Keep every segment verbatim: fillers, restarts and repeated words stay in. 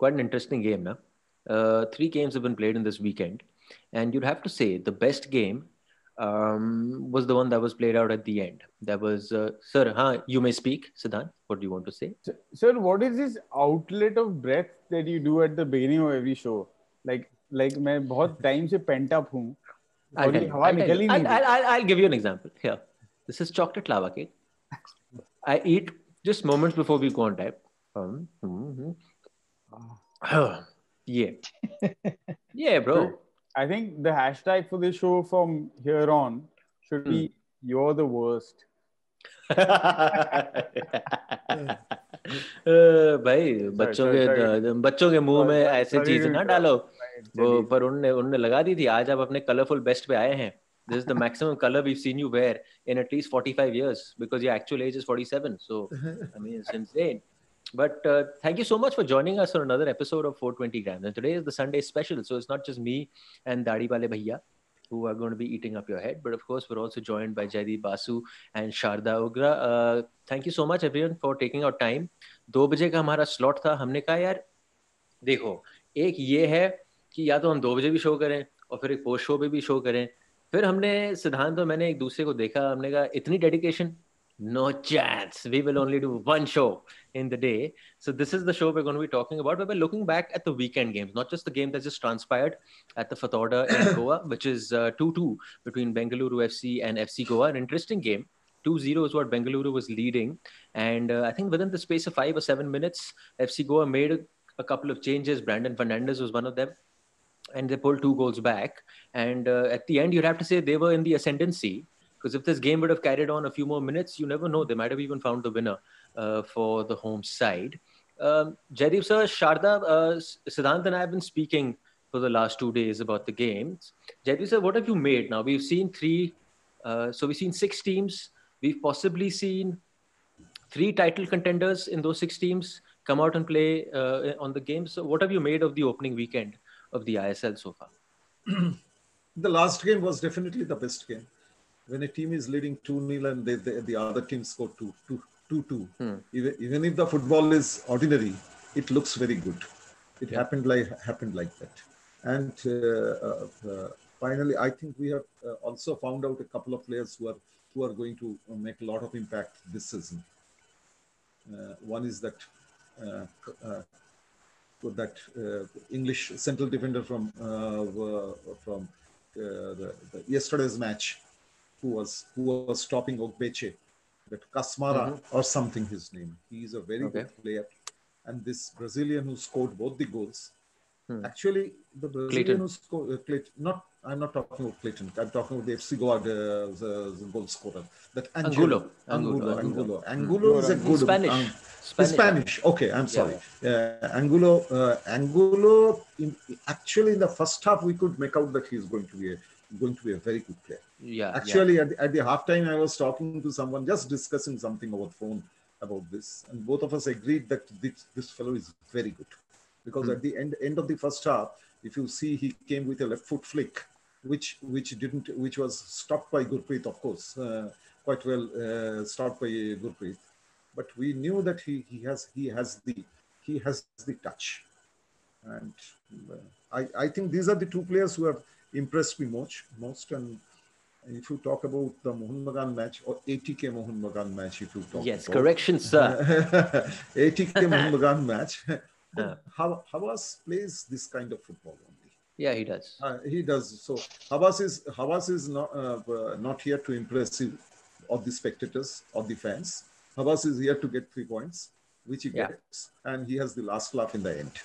quite an interesting game, now. Uh, three games have been played in this weekend, and you'd have to say the best game um, was the one that was played out at the end. That was, uh, sir, huh, you may speak, Siddhant. What do you want to say? So, sir, what is this outlet of breath that you do at the beginning of every show? Like, like मैं बहुत time से pent up हूँ I'll और tell ये you. हवा I'll tell निकल you. He I'll, नहीं I'll, रही. I'll, I'll give you an example. Here, this is chocolate lava cake. I eat just moments before we go on time. Um, mm-hmm. Yeah. Yeah, bro. I think the hashtag for this show from here on should be Hmm. "You're the worst." अ, भाई बच्चों sorry, के sorry. The- बच्चों के मुंह में Sorry, ऐसे sorry चीज to ना interrupt. डालो. Right, वो चलिए. पर उनने उनने लगा दी थी. आज आप अपने कलरफुल बेस्ट पे आए हैं. This is the maximum color we've seen you wear in at least forty-five years because your actual age is forty-seven. So, I mean, it's insane. But uh, thank you so much for joining us on another episode of four twenty grams. And today is the Sunday special. So it's not just me and Dadi Wale Bhaiya who are going to be eating up your head. But of course, we're also joined by Jaideep Basu and Sharda Ugra. Uh, thank you so much, everyone, for taking our time. दो बजे का हमारा slot था. हमने कहा यार देखो, एक ये है कि या तो हम दो बजे भी शो करें और फिर एक पोस्ट शो पे भी शो करें. फिर हमने सिद्धांत और मैंने एक दूसरे को देखा. हमने कहा इतनी dedication, no chance. We will only do one show in the day. So this is the show we're going to be talking about. Where we're looking back at the weekend games, not just the game that just transpired at the Fatorda in Goa, which is uh, two two between Bengaluru F C and F C Goa. An interesting game. two zero is what Bengaluru was leading. And uh, I think within the space of five or seven minutes, F C Goa made a, a couple of changes. Brandon Fernandez was one of them. And they pulled two goals back. And uh, at the end, you'd have to say they were in the ascendancy. Because if this game would have carried on a few more minutes, you never know. They might have even found the winner uh, for the home side. Um, Jaideep sir, Sharda, uh, Siddhant and I have been speaking for the last two days about the games. Jaideep sir, what have you made now? We've seen three, uh, so we've seen six teams. We've possibly seen three title contenders in those six teams come out and play uh, on the games. So what have you made of the opening weekend of the I S L so far? The last game was definitely the best game. When a team is leading two nil and they, they, the other team score two two, two, two. Hmm. Even, even if the football is ordinary, it looks very good. It Yeah. happened like happened like that. And uh, uh, uh, finally, I think we have uh, also found out a couple of players who are who are going to make a lot of impact this season. Uh, one is that uh, uh, that uh, English central defender from uh, from uh, the, the yesterday's match, who was who was stopping Ogbeche, that Kasmara Mhm. or something his name. He is a very Okay. good player. And this Brazilian who scored both the goals, Hmm. actually the Brazilian Clayton. who scored, uh, Clayton, not, I'm not talking about Clayton, I'm talking about the F C Goa, the, the, the goal scorer. That Angelo, Angulo. Angulo, Angulo. Angulo. Angulo is a He's good... Spanish. Um, Spanish. He's Spanish. Okay, I'm sorry. Uh, Angulo, uh, Angulo, in, actually in the first half, we could make out that he's going to be a, going to be a very good player. Yeah. Actually, at, the, at the halftime, I was talking to someone, just discussing something over phone about this, and both of us agreed that this, this fellow is very good. Because Hmm. at the end, end of the first half, if you see, he came with a left foot flick, which which didn't, which was stopped by Gurpreet, of course, uh, quite well uh, stopped by Gurpreet. But we knew that he he has he has the he has the touch, and uh, I I think these are the two players who have impressed me most most. And if you talk about the Mohun Bagan match, or A T K Mohun Bagan match, if you talk Yes, about, correction, sir. A T K Mohun Bagan match, Uh, Hav- Havas plays this kind of football only. yeah, he does. Uh, he does. So Havas is Havas is not uh, uh, not here to impress you or the spectators or the fans. Havas is here to get three points, which he Yeah. gets, and he has the last laugh in the end.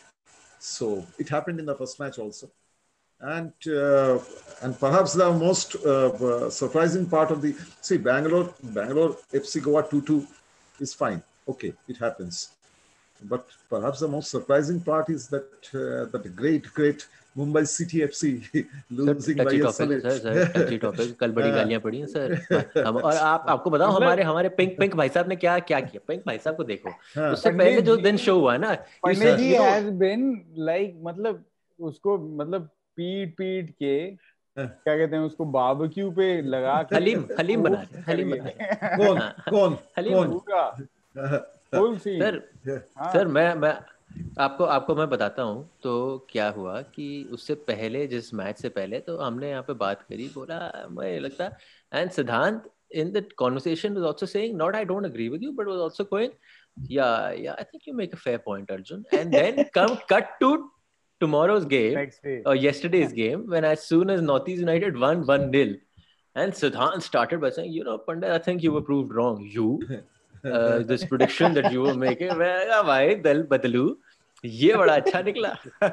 So it happened in the first match also, and uh, and perhaps the most uh, uh, surprising part of the see Bangalore Bangalore F C Goa two two is fine. Okay, it happens. But perhaps the most surprising part is that uh, that great, great Mumbai City F C losing by touchy a topic है solid. Sir sir touchy topic. कल बड़ी गालियां पड़ी हैं sir. हम और आप आपको बताओ हमारे हमारे पिंक पिंक भाई साहब ने क्या क्या किया. पिंक भाई साहब को देखो. हाँ. उससे पहले जो दिन शो हुआ ना, you Pandit see, ji you know, has been like मतलब उसको मतलब पीट पीट के क्या कहते हैं उसको बारबेक्यू पे लगा के हलीम हलीम बना रहे हैं, हलीम बना रहे हैं. कौन हाँ. कौन हलीम कौन पूरा फुल सीन. सर सर मैं मैं आपको आपको मैं बताता हूँ तो क्या हुआ कि उससे पहले जिस मैच से पहले तो हमने यहाँ पे बात करी, बोला मुझे लगता, एंड सिद्धांत in the conversation was also saying, not I don't agree with you, but was also going, yeah, yeah, I think you make a fair point, Arjun. And then come cut to tomorrow's game Next day. or yesterday's game, when as soon as Northeast United won one nil, and Siddhant started by saying, you know, Pandit, I think you were proved wrong. You, uh, this prediction that you were making, मैं कहा, भाई दल बदलू, ये बड़ा अच्छा निकला.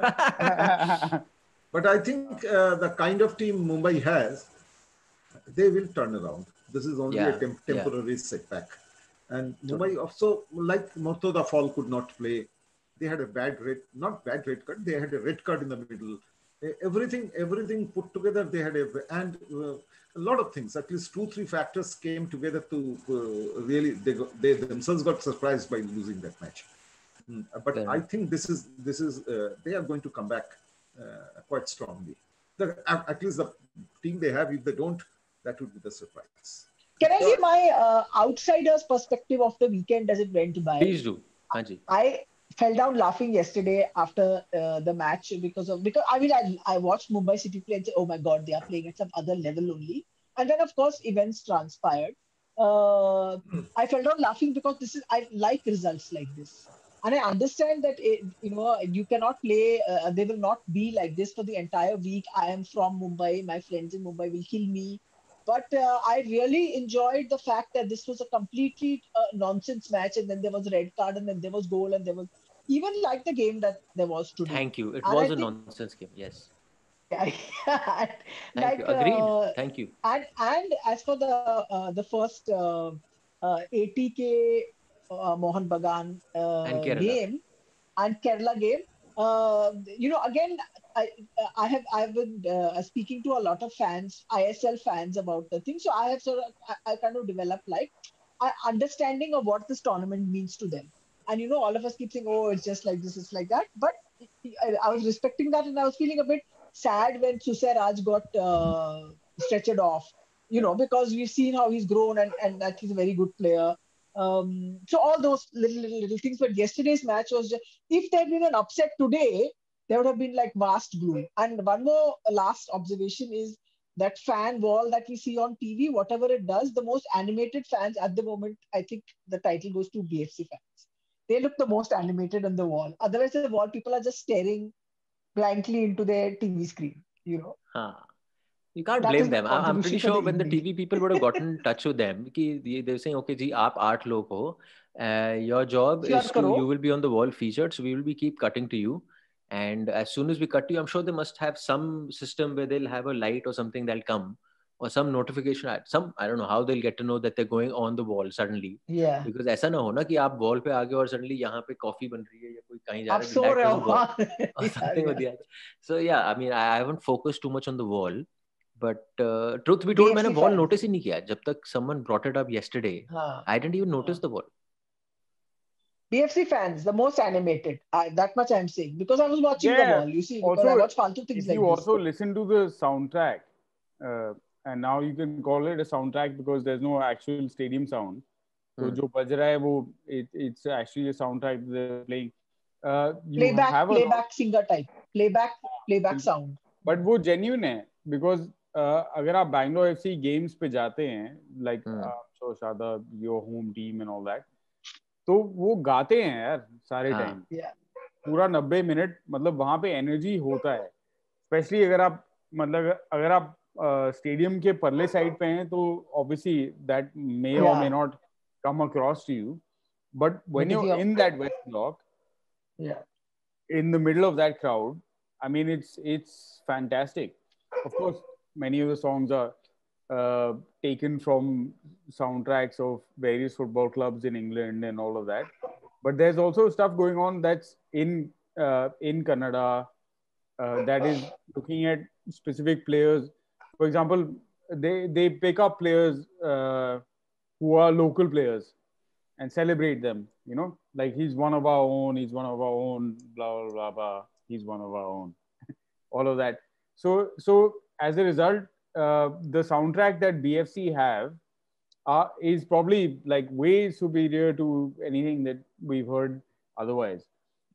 But I think uh, the kind of team Mumbai has, they will turn around. This is only Yeah, a temp- yeah. temporary setback. And Totally. Mumbai also, like Murtada Fall could not play. They had a bad red, not bad red card. They had a red card in the middle. Eh, Everything, everything put together, they had a and uh, a lot of things. At least two, three factors came together to uh, really. They got, they themselves got surprised by losing that match. Mm, But Fair I enough. think this is this is uh, they are going to come back uh, quite strongly. The, at at least the team they have, if they don't, that would be the surprise. Can I give my uh, outsider's perspective of the weekend as it went by? Please do. हाँ जी. I fell down laughing yesterday after uh, the match because of because I mean I, I watched Mumbai City play and say, oh my god, they are playing at some other level only. And then of course events transpired. Uh, I fell down laughing because this is I like results like this. And I understand that it, you know you cannot play. Uh, they will not be like this for the entire week. I am from Mumbai. My friends in Mumbai will kill me. But uh, I really enjoyed the fact that this was a completely uh, nonsense match, and then there was a red card, and then there was goal, and there was even like the game that there was today. Thank you. It And was I a think, nonsense game. Yes. yeah, Thank you. like Agreed. uh, Thank you. and and as for the uh, the first uh, uh, eighty K uh, Mohan Bagan And uh, Kerala. game and Kerala game, uh, you know, again, I I have I've been uh, speaking to a lot of fans, I S L fans about the thing. So I have sort of I, I kind of developed like an understanding of what this tournament means to them. And you know, all of us keep saying, "Oh, it's just like this, it's like that." But I, I was respecting that, and I was feeling a bit sad when Susai Raj got uh, stretchered off. You know, because we've seen how he's grown and and that he's a very good player. Um, so all those little, little little things. But yesterday's match was just, if there had been an upset today, there would have been like vast gloom. And one more last observation is that fan wall that we see on T V, whatever it does, the most animated fans at the moment, I think the title goes to B F C fans. They look the most animated on the wall. Otherwise, the wall people are just staring blankly into their T V screen. You know, Huh. You can't that blame is my them. I- I'm pretty contribution for sure the when the evening. T V people would have gotten in touch with them, कि they they were saying, okay, जी, आप आठ लोग हो. Uh, your job Share is to, karo. you will be on the wall featured, so we will be keep cutting to you. And as soon as we cut to you, I'm sure they must have some system where they'll have a light or something that'll come, or some notification. at- Some I don't know how they'll get to know that they're going on the wall suddenly. Yeah. Because ऐसा ना हो ना कि आप wall पे आ गए और suddenly यहाँ पे coffee बन रही है या कोई कहीं जा आप रहा है. सो That रहे doesn't हो. work. Or Yeah, something with yeah. the other. So yeah, I mean, I I haven't focused too much on the wall. But uh, truth be told, B F C मैंने wall fans. notice ही नहीं किया जब तक someone brought it up yesterday. हाँ. I didn't even हाँ. notice the wall. B F C fans, the most animated. I, that much I'm saying because I was watching the Yeah. wall. You see, because Also, I watch faltu things if like you this. also listen to the soundtrack, uh, and now you can call it a soundtrack because there's no actual stadium sound. So Hmm. जो बज रहा है वो it, it's actually a soundtrack they're playing. Uh, you Playback, have a lot, playback singer type. Playback, playback sound. but वो genuine है because uh, अगर आप Bangalore F C games पे जाते हैं like Hmm. uh, so Shada, your home team and all that, तो वो गाते हैं यार सारे हाँ. टाइम. Yeah. पूरा नब्बे मिनट मतलब वहां पे एनर्जी होता है. स्पेशली अगर आप मतलब अगर आप स्टेडियम के परले साइड पे हैं तो ऑब्वियसली दैट मे और may not come across to you, but when But if you're you're- in that west block, Yeah. in the middle of that crowd, I mean, it's it's fantastic. Of course, many of the songs are uh, taken from soundtracks of various football clubs in England and all of that. But there's also stuff going on that's in uh, in Kannada uh, that is looking at specific players. For example, they they pick up players uh, who are local players and celebrate them. You know, like he's one of our own. He's one of our own. Blah blah blah. blah. He's one of our own. All of that. So so as a result, uh, the soundtrack that B F C have uh, is probably like way superior to anything that we've heard otherwise.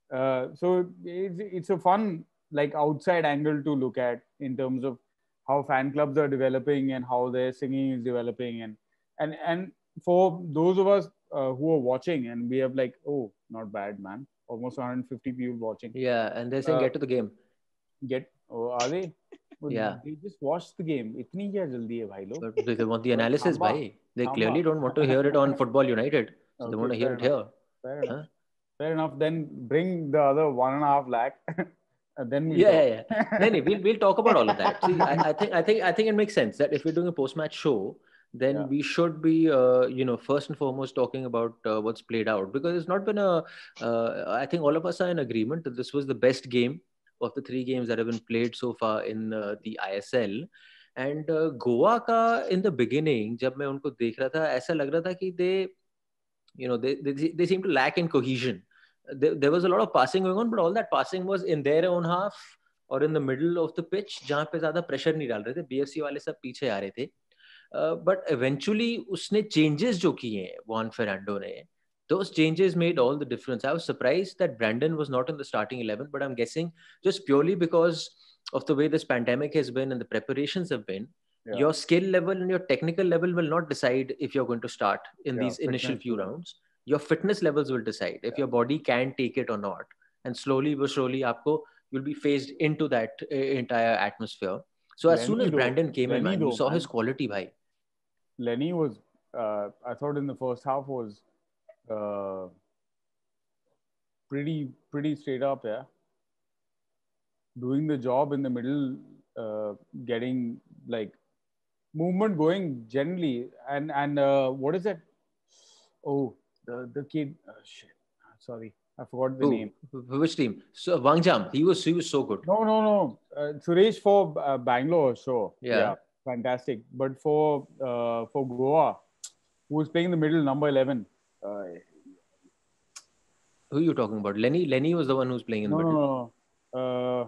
Uh, so it's, it's a fun like outside angle to look at in terms of how fan clubs are developing and how their singing is developing, and and and for those of us uh, who are watching, and we have like, oh, not bad, man, almost one hundred fifty people watching. Yeah, and they're saying Uh, get to the game. Get, oh, are they? Well, Yeah. they just watched the game. Itni kya jaldi hai, bhai log? But they want the analysis, Thamba, bhai. They thamba. clearly don't want to hear it on Football United. So Okay, they want to hear fair it enough. here. Fair enough. Huh? Fair enough. Then bring the other one and a half lakh. And then we'll Yeah, talk. yeah, yeah. No, no, we'll, we'll talk about all of that. See, I, I think I think I think it makes sense that if we're doing a post-match show, then Yeah. we should be, uh, you know, first and foremost talking about uh, what's played out, because it's not been a. Uh, I think all of us are in agreement that this was the best game of the three games that have been played so far in uh, the I S L. And uh, Goa का in the beginning, जब मैं उनको देख रहा था, ऐसा लग रहा था कि they, you know, they they they seem to lack in cohesion. There, there was a lot of passing going on, but all that passing was in their own half or in the middle of the pitch, जहाँ पे ज़्यादा pressure नहीं डाल रहे थे. B F C वाले सब पीछे आ रहे थे. Uh, but eventually उसने changes जो किए हैं Juan Fernando ने, those changes made all the difference. I was surprised that Brandon was not in the starting eleven, but I'm guessing just purely because of the way this pandemic has been and the preparations have been. Yeah. Your skill level and your technical level will not decide if you're going to start in Yeah, these initial fitness few will. rounds. Your fitness levels will decide if Yeah. your body can take it or not. And slowly but slowly, aapko, you'll be phased into that uh, entire atmosphere. So as soon Lenny as though, Brandon came in, Lenny man, you though, saw man. his quality, bhai. Lenny was, uh, I thought in the first half was uh, pretty pretty straight up, yeah. Doing the job in the middle, uh, getting like movement going generally, and and uh, what is that? Oh, the the kid. Oh, shit, sorry, I forgot the Who? name. Which team? So Wang Jam. He was he was so good. No, no, no. Uh, Suresh for uh, Bangalore, sure. Yeah. yeah, fantastic. But for uh, for Goa, who was playing in the middle, number eleven. Uh, Who are you talking about? Lenny. Lenny was the one who's playing in the no, no, middle. no. Uh,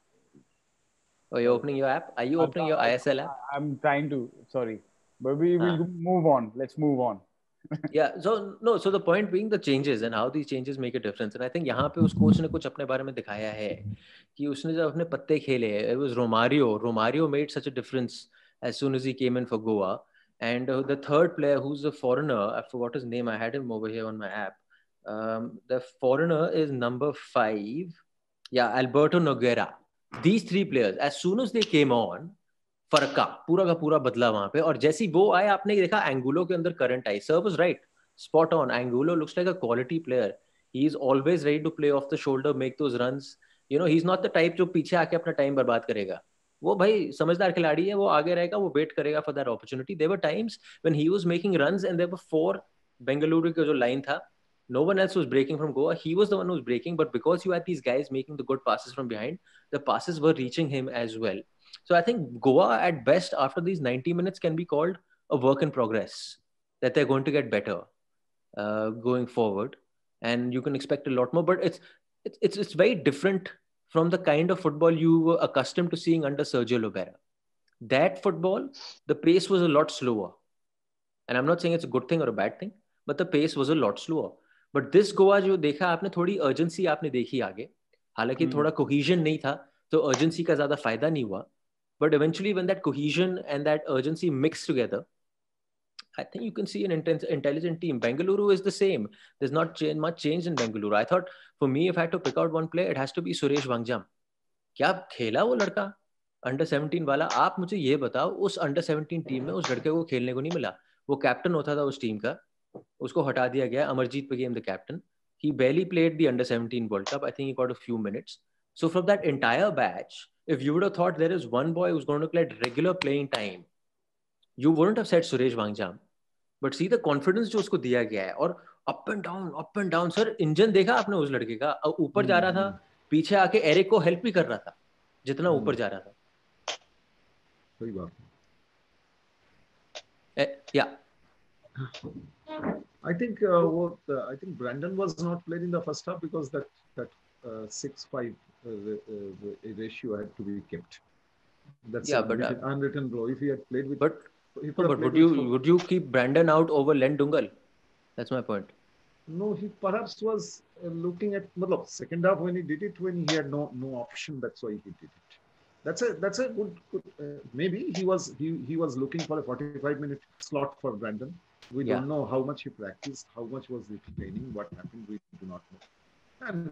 Oh, you're opening your app? Are you opening your I S L app? I'm trying to. Sorry, but we will Ah. move on. Let's move on. Yeah. So no. So the point being the changes and how these changes make a difference. And I think यहाँ पे उस coach ने कुछ अपने बारे में दिखाया है कि उसने जब अपने पत्ते खेले, it was Romario. Romario made such a difference as soon as he came in for Goa. And uh, the third player, who's a foreigner, I forgot his name. I had him over here on my app. Um, the foreigner is number five. Yeah, Alberto Nogueira. These three players, as soon as they came on, फर्क का पूरा का पूरा बदला वहां पे. और जैसी वो आए, आपने देखा एंगुलो के अंदर करंट आई. Sir was right, spot on. Angulo looks like a quality player. He is always ready to play off the shoulder, make those runs. You know, he is not the type जो पीछे आके अपना time बर्बाद करेगा. वो भाई समझदार खिलाड़ी है, वो आगे रहेगा, वो वेट करेगा for that opportunity. There were times when he was making runs and there were four. Bengaluru का जो लाइन था, no one else was breaking from Goa. He was the one who was breaking, but because you had these guys making the good passes from behind, the passes were reaching him as well. So I think Goa at best after these ninety minutes can be called a work in progress, that they're going to get better uh, going forward, and you can expect a lot more. But it's it's it's it's very different from the kind of football you were accustomed to seeing under Sergio Lobera. That football, the pace was a lot slower, and I'm not saying it's a good thing or a bad thing, but the pace was a lot slower. But this Goa जो देखा आपने, थोड़ी urgency आपने देखी आगे. हालांकि Hmm. थोड़ा cohesion नहीं था, तो urgency का ज़्यादा फायदा नहीं हुआ. But eventually, when that cohesion and that urgency mix together, I think you can see an intense, intelligent team. Bengaluru is the same. There's not ch- much change in Bengaluru. I thought, for me, if I had to pick out one player, it has to be Suresh Wangjam. क्या खेला वो लड़का under seventeen वाला. आप मुझे ये बताओ, उस अंडर सेवनटीन टीम में उस लड़के को खेलने को नहीं मिला. वो कैप्टन होता था उस टीम का, उसको हटा दिया गया. Amarjeet became the captain. He barely played the under seventeen World Cup. I think he got a few minutes. So from that entire batch, if you would have thought there is one boy who's going to get regular playing time, you wouldn't have said Suresh Wangjam. But see the confidence जो उसको दिया गया है, और up and down, up and down. Sir engine देखा आपने उस लड़के का? ऊपर जा रहा था, पीछे आके एरिक को हेल्प भी कर रहा था जितना ऊपर जा रहा था. सही बात. Yeah. I think uh, what uh, I think Brandon was not played in the first half because that that uh, six five uh, uh, ratio had to be kept. That's Yeah, a but, uh, written, unwritten law. If he had played with, But he no, could have but played would you with four. would you keep Brandon out over Len Dungal? That's my point. No, he perhaps was uh, looking at. Matlab, second half when he did it, when he had no no option. That's why he did it. That's a that's a good, good uh, maybe he was he he was looking for a forty-five minute slot for Brandon. We Yeah. don't know how much he practiced, how much was the training, what happened. We do not know. And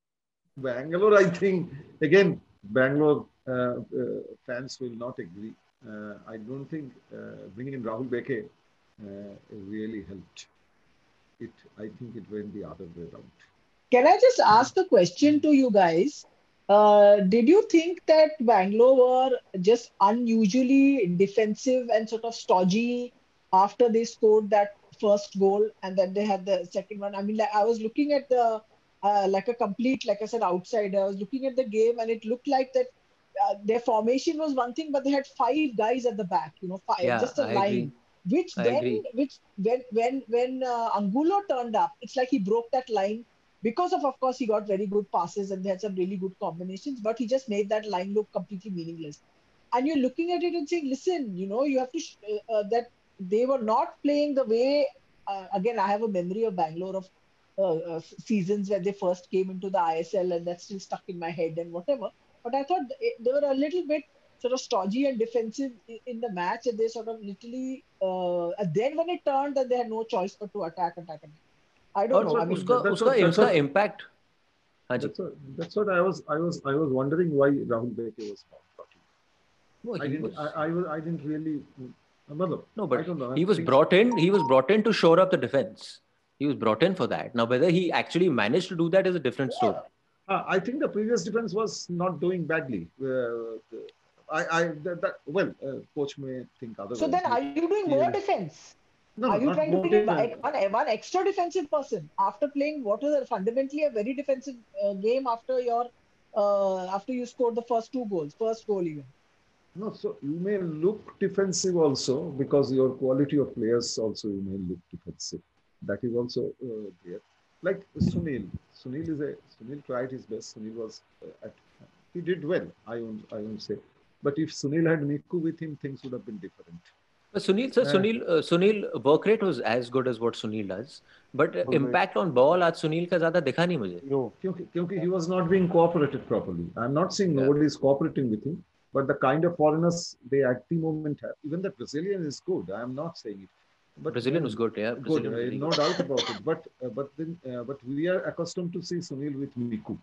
Bangalore, I think again, Bangalore uh, uh, fans will not agree. Uh, I don't think uh, bringing in Rahul Beke uh, really helped. It, I think it went the other way around. Can I just ask a question to you guys? Uh, did you think that Bangalore were just unusually defensive and sort of stodgy after they scored that first goal and then they had the second one? I mean, like I was looking at the uh, like a complete, like I said, outsider. I was looking at the game and it looked like that uh, their formation was one thing, but they had five guys at the back. You know, five, Yeah, just a I line. agree. Which I then, agree. which when when when uh, Angulo turned up, it's like he broke that line because of, of course, he got very good passes and they had some really good combinations, but he just made that line look completely meaningless. And you're looking at it and saying, listen, you know, you have to, sh- uh, uh, that they were not playing the way, uh, again, I have a memory of Bangalore of uh, uh, seasons when they first came into the I S L and that's still stuck in my head and whatever. But I thought they, they were a little bit sort of stodgy and defensive in, in the match and they sort of literally, uh, and then when it turned, then they had no choice but to attack, attack, attack. I don't और know. I That's mean, what उसका that's उसका what that's उसका what impact. हाँ जी. that's what that's what I was I was I was wondering why Rahul Beke was not talking. No, I he didn't was. I, I was I didn't really. Matlab, No, I but don't know. he was Things, brought in. He was brought in to shore up the defense. He was brought in for that. Now, whether he actually managed to do that is a different story. uh, I think the previous defense was not doing badly. Uh, I I that, that well, uh, coach may think otherwise. so then are you doing more defense? No, Are no, you not trying to more bring in defense. one, one extra defensive person after playing what was a fundamentally a very defensive uh, game after your uh, after you scored the first two goals, first goal even? No, so you may look defensive also because your quality of players also you may look defensive. That is also uh, there. Like Sunil, Sunil is a Sunil tried his best. Sunil was uh, at he did well. I won't I won't say, but if Sunil had Miku with him, things would have been different. But Sunil, sir, Uh, Sunil, uh, Sunil work rate was as good as what Sunil does, but uh, Always. impact on ball आज Sunil का ज़्यादा दिखा नहीं मुझे. Yo. क्योंकि क्योंकि he was not being cooperated properly. I'm not saying Yeah. nobody is cooperating with him, but the kind of foreigners they at the moment have, even the Brazilian is good. I'm not saying it. But Brazilian uh, was good, yeah. good, Brazilian uh, was really no good. doubt about it. But uh, but then uh, but we are accustomed to see Sunil with Miku.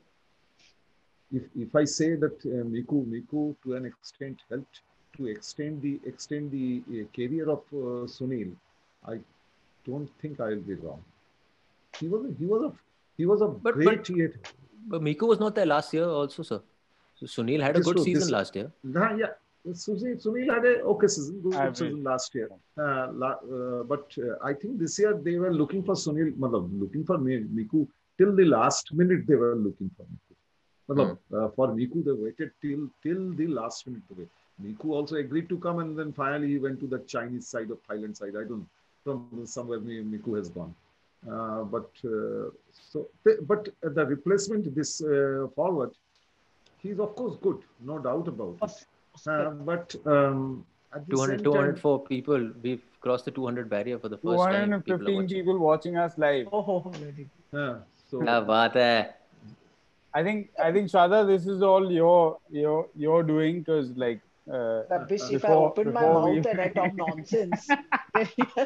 If if I say that uh, Miku Miku to an extent helped to extend the extend the uh, career of uh, Sunil, I don't think I will be wrong. He was a, he was a he was a But great but, yet. but Miku was not there last year also, sir. So Sunil had a This good true, season this, last year. Nah, yeah, Sunil, Sunil had a okay season, good Average. season last year. Uh, la, uh, but uh, I think this year they were looking for Sunil, matlab, looking for Miku till the last minute. They were looking for Miku. Matlab, Hmm. uh, for Miku, they waited till till the last minute to wait. Miku also agreed to come, and then finally he went to the Chinese side of Thailand side. I don't know, from somewhere Miku has gone. Uh, but uh, so, but the replacement, this uh, forward, he's of course good, no doubt about it. Uh, but um, at the two hundred, same two hundred time, four people. We've crossed the two hundred barrier for the first time. People are two hundred fifteen watching. people watching us live. Oh, oh, oh, very good. uh, so क्या बात है? I think I think Shada, this is all your your your doing because like uh, Rubbish, if I before open my before mouth we and I talk nonsense, then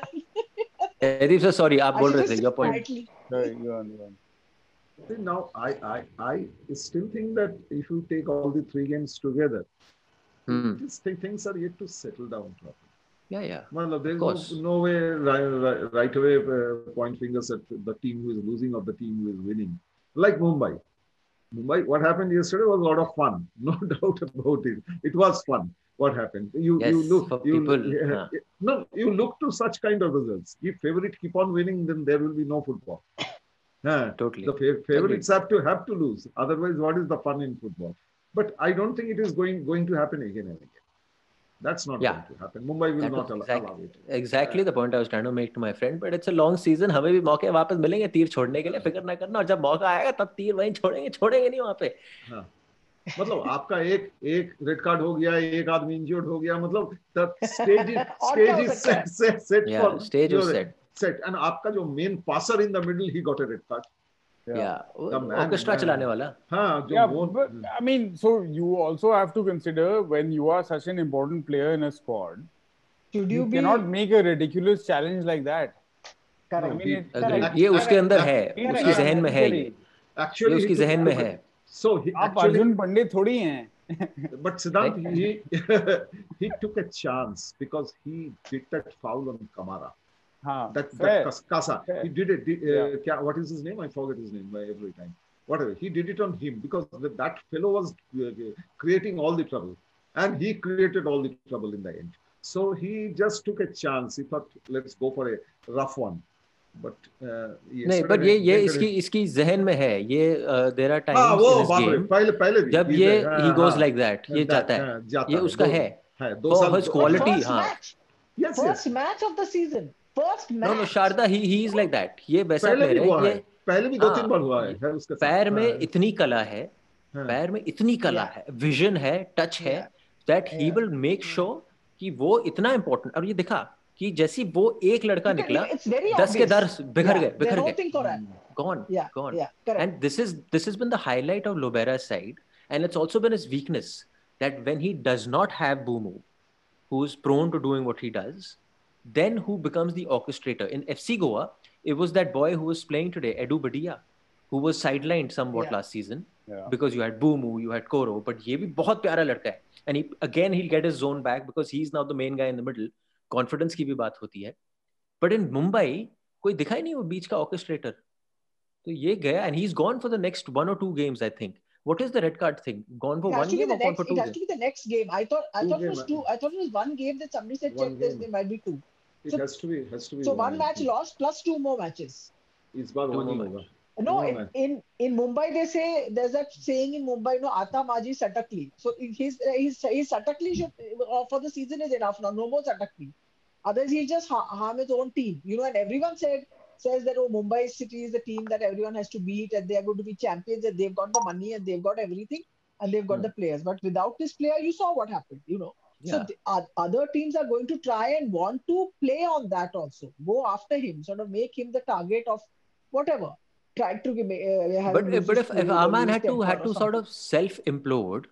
Jaideep sir, sorry, आप I बोल should रहे just थे. sit Your point. quietly. Sorry, go on, go on. see, now I, I I still think that if you take all the three games together, Hmm. these things are yet to settle down properly. Yeah, yeah. Well, there Of is course. no, no way right, right, right away uh, point fingers at the team who is losing or the team who is winning. Like Mumbai. Mumbai, what happened yesterday was a lot of fun. No doubt about it. It was fun. What happened? You Yes, you look for you people, uh, huh. no you look to such kind of results. If favorite keep on winning, then there will be no football. Uh, Totally. the fa- favorites have to have to lose. Otherwise, what is the fun in football? But I don't think it is going going to happen again and again. That's not Yeah. going to happen. Mumbai will That not was allow, exactly, allow it. exactly the point I was trying to make to my friend. But it's a long season. हमें भी मौके वापस मिलेंगे तीर छोड़ने के लिए. फिक्र ना करना. और जब मौका आएगा तब तीर वहीं छोड़ेंगे. छोड़ेंगे नहीं वहाँ पे. हाँ. मतलब आपका एक एक रेड कार्ड हो गया, एक आदमी इंजर्ड हो गया, मतलब the stage is और क्या stage हो is सकता है? set set set Yeah, for stage was your set. set. And आपका जो main passer in the middle, he got a red card. Yeah, The man, orchestra man. चलाने वाला. हाँ, जो Yeah, वो, but I mean, so you also have to consider when you are such an important player in a squad, Should you you be cannot make a ridiculous challenge like that. correct? I mean, he- it, Agreed. Correct. ये उसके अंदर है, Correct. उसकी Correct. जहन में है ये, actually ये he उसकी took- जहन में took- है. So he आप actually, अर्जुन पंडित थोड़ी हैं. but Siddhant, he he took a chance because he did that foul on Kamara. हाँ, That fair. that Kas- Kasa, Fair. he did it. Did, uh, Yeah. kya- what is his name? I forget his name by every time. Whatever, he did it on him because the, that fellow was uh, creating all the trouble, and he created all the trouble in the end. So he just took a chance. He thought, let's go for a rough one. But uh, नहीं, but ये ये इसकी इसकी जहन में है ये. There are हाँ, टाइम्स वो इन दिस बाप रे, गेम पहले पहले भी जब he's ये a- ही हाँ, गोज हाँ, लाइक दैट, ये that, चाहता है, हाँ, जाता ये है, उसका दो- है. है, दो For साल his दो- quality, First हाँ. match. Yes, First yes. match of the season. First match. No, no, Sharda, he he is like that. ये वैसा पहले भी प्लेयर हुआ है. है, ये पहले भी दो हाँ, तीन बार हुआ है, है उसके साथ. पैर में हाँ, इतनी कला है, हाँ. पैर में इतनी कला Yeah. है, विजन है, टच है, Yeah. that he Yeah. will make sure कि वो इतना important. और ये दिखा कि जैसी वो एक लड़का You can- निकला, it's very दस के obvious. दस बिखर Yeah, गए, they बिखर don't गए. think for it. Gone, Yeah, gone. yeah, correct. And this is this has been the highlight of Lobera's side, and it's also been his weakness that when he does not have Bumu, who's prone to doing what he does, then who becomes the orchestrator? In F C Goa, it was that boy who was playing today, Edu Badia, who was sidelined somewhat Yeah. last season Yeah. because you had Bumu, you had Koro, but ये भी बहुत प्यारा लड़का है. And he again he'll get his zone back because he's now the main guy in the middle. Confidence की भी बात होती है. But in Mumbai, कोई दिखा ही नहीं वो बीच का orchestrator. तो ये गया and he's gone for the next one or two games, I think. What is the red card thing? Gone for It has one to be game the or gone next. for two It has games? to be the next game. I thought. I Two thought it game, was two. I thought it was one game that somebody said One check this. game. There might be two. It So- has to be, has to be. So one match lost plus two more matches. इस बार Two one ही more होगा. No, Two in, more in in Mumbai they say there's that saying in Mumbai, no, Ata Maji Satakli. So his his his Satakli should uh, for the season is enough now. No more Satakli. Otherwise he'll just ha- harm his own team. You know, and everyone said says that oh, Mumbai City is the team that everyone has to beat and they are going to be champions and they've got the money and they've got everything and they've got Hmm. the players. But without this player, you saw what happened. You know. So Yeah. the, uh, other teams are going to try and want to play on that also. Go after him, sort of make him the target of whatever. Try to give me. Uh, have But him lose but his if, if cool or Aman lose had to temper had or to sort something. of self implode,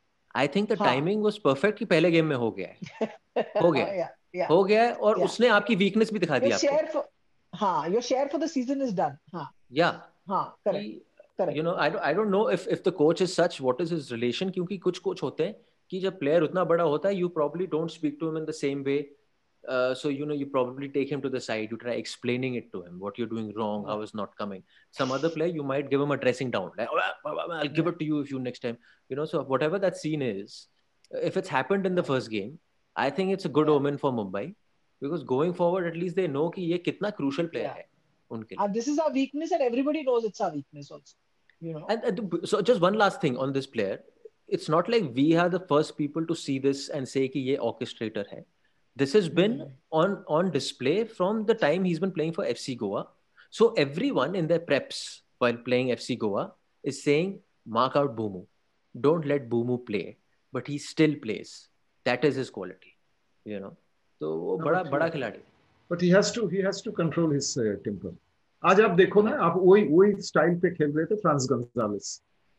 I think the हाँ. timing was perfect कि पहले game में हो गया है, हो गया है, yeah, yeah. हो गया है और Yeah. उसने आपकी वीकनेस भी दिखा दी Your आपको. share for, हाँ, your share for the season is done. हाँ, Yeah. हाँ, correct, कि, correct. you know, I don't I don't know if if the coach is such, what is his relation? क्योंकि कुछ coach होते हैं कि जब प्लेयर उतना बड़ा होता है, you probably don't speak to him in the same way. Uh, so you know you probably take him to the side, you try explaining it to him what you're doing wrong, how it's not coming. Some other player you might give him a dressing down, like I'll give it to you if you next time, you know. So whatever that scene is, if it's happened in the first game, I think it's a good Yeah. omen for Mumbai because going forward at least they know कि ये कितना crucial player Yeah. है उनके लिए. And this is our weakness, and everybody knows it's our weakness also. You know. And, and so just one last thing on this player, it's not like we are the first people to see this and say कि ये orchestrator है. This has been Mhm. on on display from the time he's been playing for F C Goa. So everyone in their preps while playing F C Goa is saying, mark out Bumu. Don't let Bumu play. But he still plays. That is his quality. You know. तो वो No, बड़ा but- बड़ा खिलाड़ी. But he has to he has to control his uh, temper. आज आप देखो ना, आप वही वही स्टाइल पे खेल रहे थे Fran Gonzalez.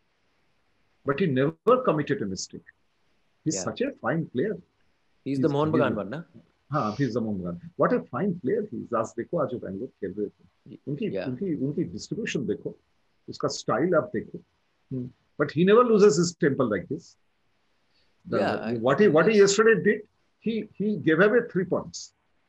But he never committed a mistake. He's Yeah. such a fine player. He's He's the Mohan Bagan really- one, ना? हाँ, he's the Mohan. What a fine player he is. आज देखो, आज जो बैंगलोर खेल रहे थे, उनकी Yeah. उनकी उनकी डिस्ट्रीब्यूशन देखो, उसका स्टाइल आप देखो. Hmm. But he never loses his temper like this. The- Yeah, I- what he what he yesterday did, he he gave away three points.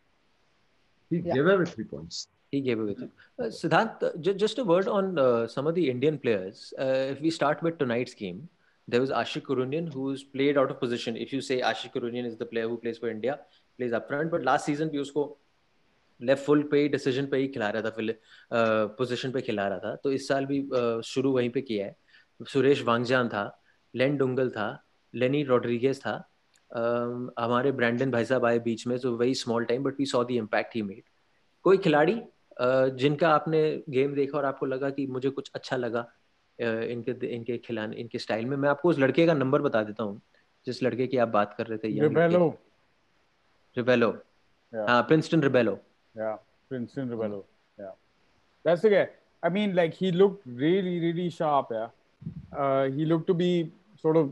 He Yeah. gave away three points. He gave away. Uh, Siddhant, uh, ju- just a word on uh, some of the Indian players. Uh, if we start with tonight's game, there was Ashik Kurunian who's played out of position. If you say Ashik Kurunian is the player who plays for India, plays up front, but last season भी उसको left full पे ही decision पे ही खिला रहा था, फिर position पे खिला रहा था. तो इस साल भी uh, शुरू वहीं पे किया है. सुरेश वांगजान था, लेन डुंगल था, लेनी रॉड्रिगेज था, um, हमारे ब्रैंडन भाई साहब आए बीच में. So very small time but we saw the impact he made. कोई खिलाड़ी Uh, जिनका आपने गेम देखा और आपको लगा कि मुझे कुछ अच्छा लगा uh, इनके इनके खिलाने इनके स्टाइल में? मैं आपको उस लड़के का नंबर बता देता हूँ जिस लड़के की आप बात कर रहे थे. Rebello. रिबेलो. Yeah. हाँ, Princeton Rebello. Yeah. Princeton Rebello. Yeah, that's the guy. I mean, like he looked really, really sharp. Yeah, uh, he looked to be sort of,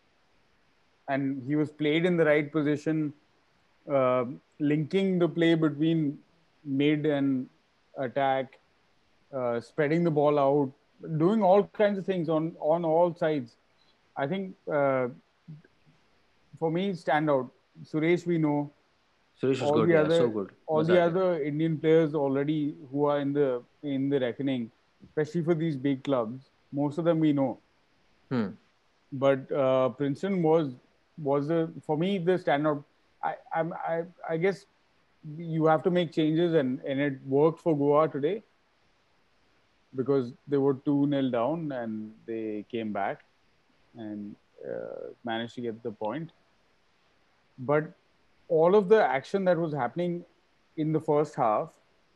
and he was played in the right position, uh, linking the play between mid and attack, uh, spreading the ball out, doing all kinds of things on on all sides. I think uh, for me, standout. Suresh, we know. Suresh was All good, the yeah, other, so good. all Maza the aa gaya. other Indian players already who are in the in the reckoning, especially for these big clubs. Most of them we know. Hmm. But uh, Princeton was was the for me the standout. I I'm, I I guess you have to make changes, and and it worked for Goa today because they were two nil down and they came back and uh, managed to get the point. But all of the action that was happening in the first half,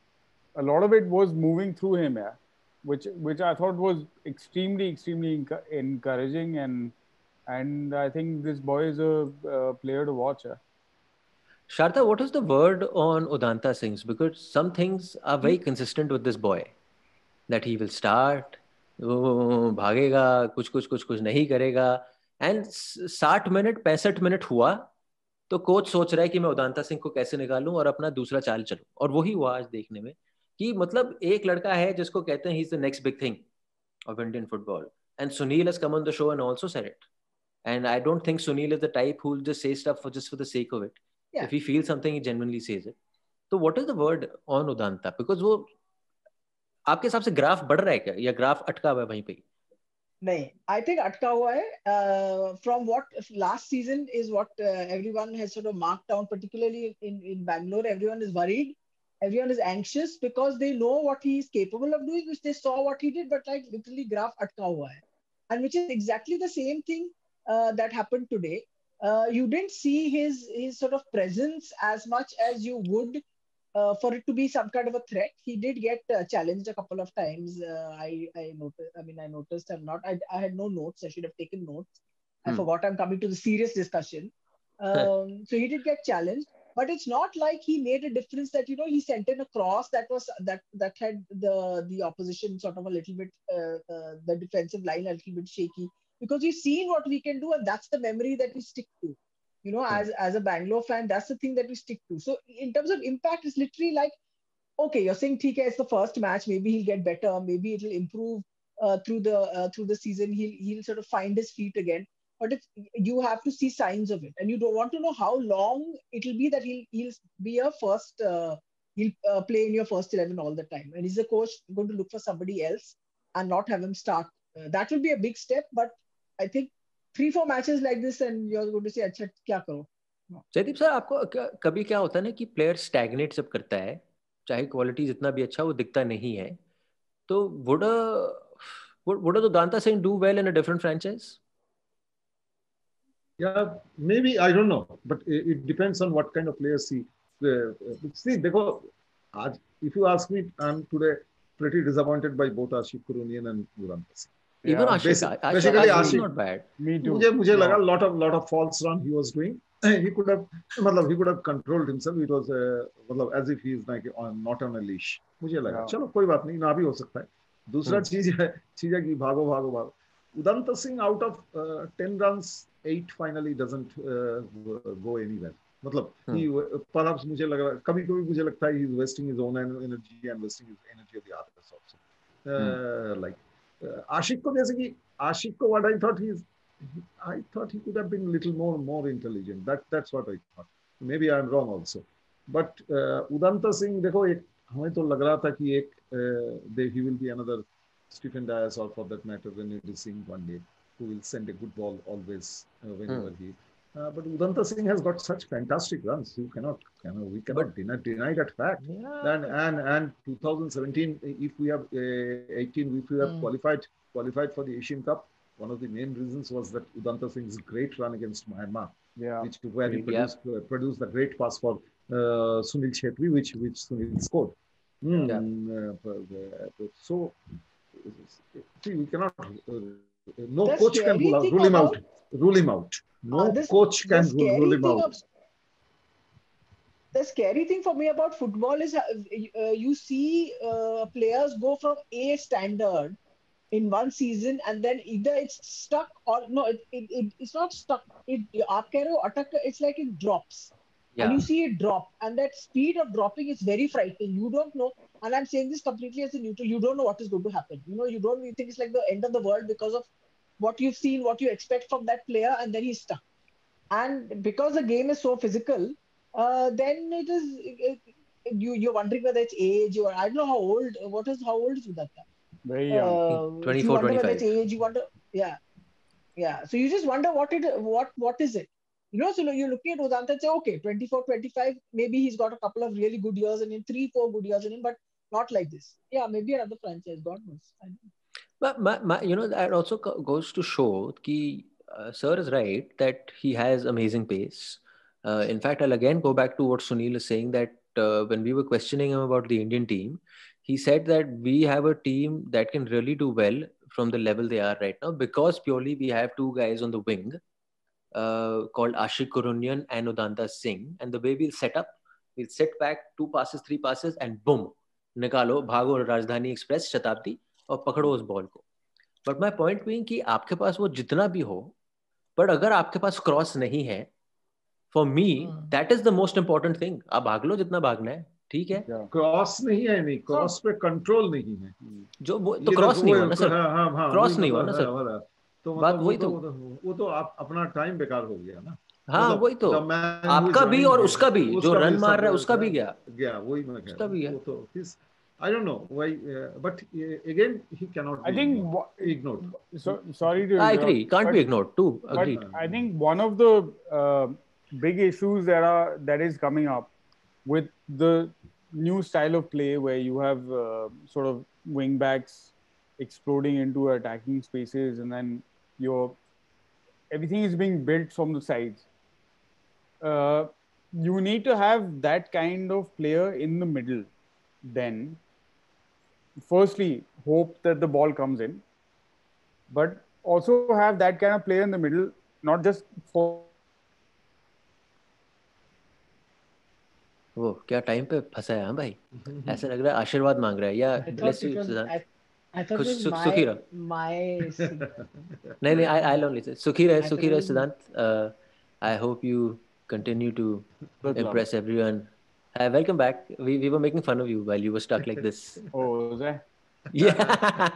a lot of it was moving through him, yeah, which which I thought was extremely extremely enc- encouraging, and and I think this boy is a, uh player to watch. Yeah. Sharda, what is the word on Udanta Singh's? Because some things are very consistent with this boy. That he will start, वो भागेगा, कुछ कुछ कुछ कुछ नहीं करेगा, and साठ minute पैंसठ मिनट हुआ तो कोच सोच रहा है कि मैं उदांता सिंह को कैसे निकालूं और अपना दूसरा चाल चलूं, और वही हुआ आज देखने में कि मतलब एक लड़का है जिसको कहते हैं he is the next big thing of Indian football, and Sunil has come on the show and also said it, and I don't think Sunil is the type who will just say stuff for just for the sake of it. If he feel something he genuinely says it. तो what is the word on Udanta? Because वो आपके हिसाब से graph बढ़ रहा है क्या या ग्राफ अटका हुआ है वहीं पे? नहीं, I think अटका हुआ है. uh, from what last season is what uh, everyone has sort of marked down, particularly in in Bangalore. Everyone is worried, everyone is anxious because they know what he is capable of doing, which they saw what he did, but like literally graph अटका हुआ है, and which is exactly the same thing uh, that happened today. Uh, you didn't see his his sort of presence as much as you would Uh, for it to be some kind of a threat. He did get uh, challenged a couple of times. Uh, I I noticed. I mean, I noticed. I'm not. I I had no notes. I should have taken notes. I Hmm. forgot. I'm coming to the serious discussion. Um, so he did get challenged, but it's not like he made a difference. That you know he sent in a cross that was that that had the the opposition sort of a little bit uh, uh, the defensive line a little bit shaky, because we've seen what we can do, and that's the memory that we stick to. You know, as as a Bangalore fan, that's the thing that we stick to. So in terms of impact, it's literally like, okay, you're saying T K, it's the first match. Maybe he'll get better. Maybe it'll improve uh, through the uh, through the season. He'll he'll sort of find his feet again. But it's, you have to see signs of it, and you don't want to know how long it'll be that he'll he'll be a first. Uh, he'll uh, play in your first eleven all the time. And is the coach going to look for somebody else and not have him start? Uh, that will be a big step. But I think three four matches like this and you're going to say अच्छा क्या करो. Jaideep sir, आपको कभी क्या होता है ना कि प्लेयर स्टैग्नेट जब करता है, चाहे क्वालिटी जितना भी अच्छा वो दिखता नहीं है, तो would a would a Udanta Singh do well in a different franchise? Yeah, maybe, I don't know, but it, it depends on what kind of players see. Uh, see, देखो, आज if you ask me, I'm today pretty disappointed by both Ashik Kurunian and Udanta Singh. Even Yeah, Ashik, Basi- Ashik, basically Ashik is Ashik. not bad. Me too. मुझे मुझे Yeah. लगा lot of lot of false run he was doing. He could have, मतलब he could have controlled himself. It was uh, मतलब as if he is like on, not on a leash. मुझे लगा Yeah. चलो कोई बात नहीं, ना भी हो सकता है. दूसरा Hmm. चीज है चीज है कि भागो भागो भागो. Udanta Singh out of uh, ten runs, eight finally doesn't uh, go anywhere. मतलब Hmm. he uh, perhaps मुझे लग रहा कभी कभी मुझे लगता है he is wasting his own energy and wasting his energy of the others also. Uh, Hmm. like uh, Ashik को जैसे कि Ashik को what I thought he is I thought he could have been a little more more intelligent. That that's what I thought. Maybe I'm wrong also. But uh, Udanta Singh, देखो एक हमें तो लग रहा था कि एक uh, they, he will be another Stephen Dias, or for that matter Ranveer Singh one day, who will send a good ball always uh, whenever Hmm. he. Uh, but Udanta Singh has got such fantastic runs. You cannot, cannot we cannot But- deny, deny that fact. Yeah. And and and twenty seventeen, if we have uh, eighteen, if we have Hmm. qualified qualified for the Asian Cup, one of the main reasons was that Udanta Singh's great run against Myanmar, Yeah. which where he Yeah. produced uh, produced the great pass for uh, Sunil Chhetri, which which Sunil scored. Mm, uh, uh, so see, we cannot. Uh, no The coach can scary rule, out, thing rule him out. about- Rule him out. No Uh, this- coach the can rule, scary rule him thing out. of the scary thing for me about football is uh, uh, you see uh, players go from A standard in one season and then either it's stuck or no, it, it, it it's not stuck. It aap keh rahe ho, atak, it's like it drops. And Yeah. you see it drop, and that speed of dropping is very frightening. You don't know, and I'm saying this completely as a neutral. You don't know what is going to happen. You know, you don't. You think it's like the end of the world because of what you've seen, what you expect from that player, and then he's stuck. And because the game is so physical, uh, then it is it, you you're wondering whether it's age or I don't know how old. What is how old is Udatta? Very young. Uh, so you twenty-four, wonder whether it's twenty-five. age. You wonder, yeah, yeah. So you just wonder what it what what is it? You know, so you're looking at Udanta and say, okay, twenty-four, twenty-five, maybe he's got a couple of really good years in him, three, four good years in him, but not like this. Yeah, maybe another franchise, God knows. I don't know. But my, my, you know, that also co- goes to show that uh, Sir is right that he has amazing pace. Uh, in fact, I'll again go back to what Sunil is saying that uh, when we were questioning him about the Indian team, he said that we have a team that can really do well from the level they are right now because purely we have two guys on the wing uh, called Ashik Kurunian and Udanta Singh. And the way we'll set up, we'll set back two passes, three passes, and boom, निकालो, भागो राजधानी express, शताब्दी और पकड़ो उस ball को. But my point being कि आपके पास वो जितना भी हो, बट अगर आपके पास क्रॉस नहीं है, for me that is the most important thing. आप भाग लो जितना भागना है, ठीक है. क्रॉस नहीं है, नहीं क्रॉस पे कंट्रोल नहीं है. जो तो क्रॉस नहीं हुआ ना सर, क्रॉस नहीं हुआ ना सर, तो बात वही तो वो तो आप अपना टाइम बेकार हो गया ना. हाँ वही तो, आपका भी और उसका भी, जो रन मार रहा है उसका भी गया गया वही मैं कह उसका भी गया. तो I don't know why, uh, but uh, again he cannot. I be think ignored. ignored. So sorry to. I agree. Can't but, be ignored too. Agreed. But I think one of the uh, big issues that are that is coming up with the new style of play, where you have uh, sort of wing backs exploding into attacking spaces, and then your everything is being built from the sides. Uh, you need to have that kind of player in the middle. Then. Firstly, hope that the ball comes in, but also have that kind of player in the middle, not just for. वो क्या time पे फंसा है हाँ भाई, ऐसा लग रहा है आशीर्वाद मांग रहा है या bless you Siddhant. I thought it was सुखी my, रहो. my नहीं नहीं, I I'll only say सुखी रहे सुखी रहे सिद्धांत. I hope you continue to impress everyone. Uh, welcome back. We we were making fun of you while you were stuck like this. Oh, was that? Yeah.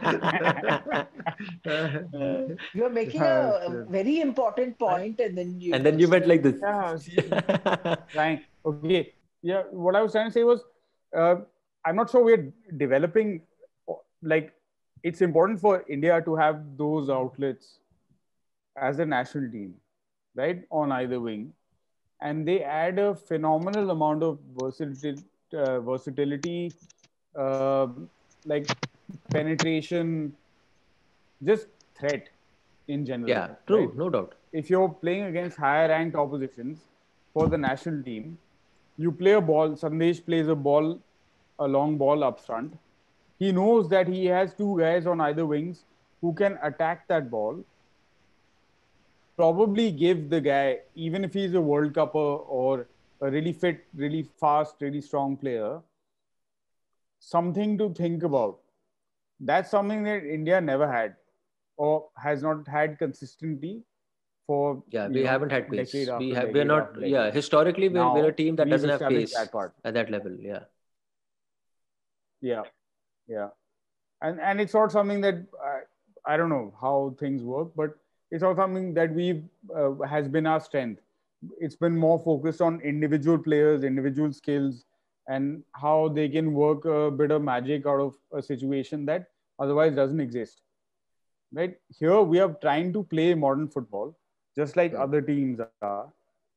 You are making a very important point, and then you and then you went like this. Yeah. Right. Okay. Yeah. What I was trying to say was, uh, I'm not sure we're developing. Like, it's important for India to have those outlets as a national team, right, on either wing. And they add a phenomenal amount of versatility, uh, versatility uh, like penetration, just threat in general. Yeah, true, right? no doubt. If you're playing against higher ranked oppositions for the national team, you play a ball, Sandesh plays a ball, a long ball up front. He knows that he has two guys on either wings who can attack that ball. Probably give the guy, even if he's a World Cupper or a really fit, really fast, really strong player, something to think about. That's something that India never had or has not had consistently for. Yeah, we know, haven't had pace. We have, we're not, decade. yeah, historically, we're, Now, we're a team that doesn't have pace that part. at that level. Yeah. Yeah. Yeah. And, and it's not something that, uh, I don't know how things work, but it's not something that we've uh, has been our strength. It's been more focused on individual players, individual skills, and how they can work a bit of magic out of a situation that otherwise doesn't exist. Right? Here we are trying to play modern football, just like yeah. other teams are.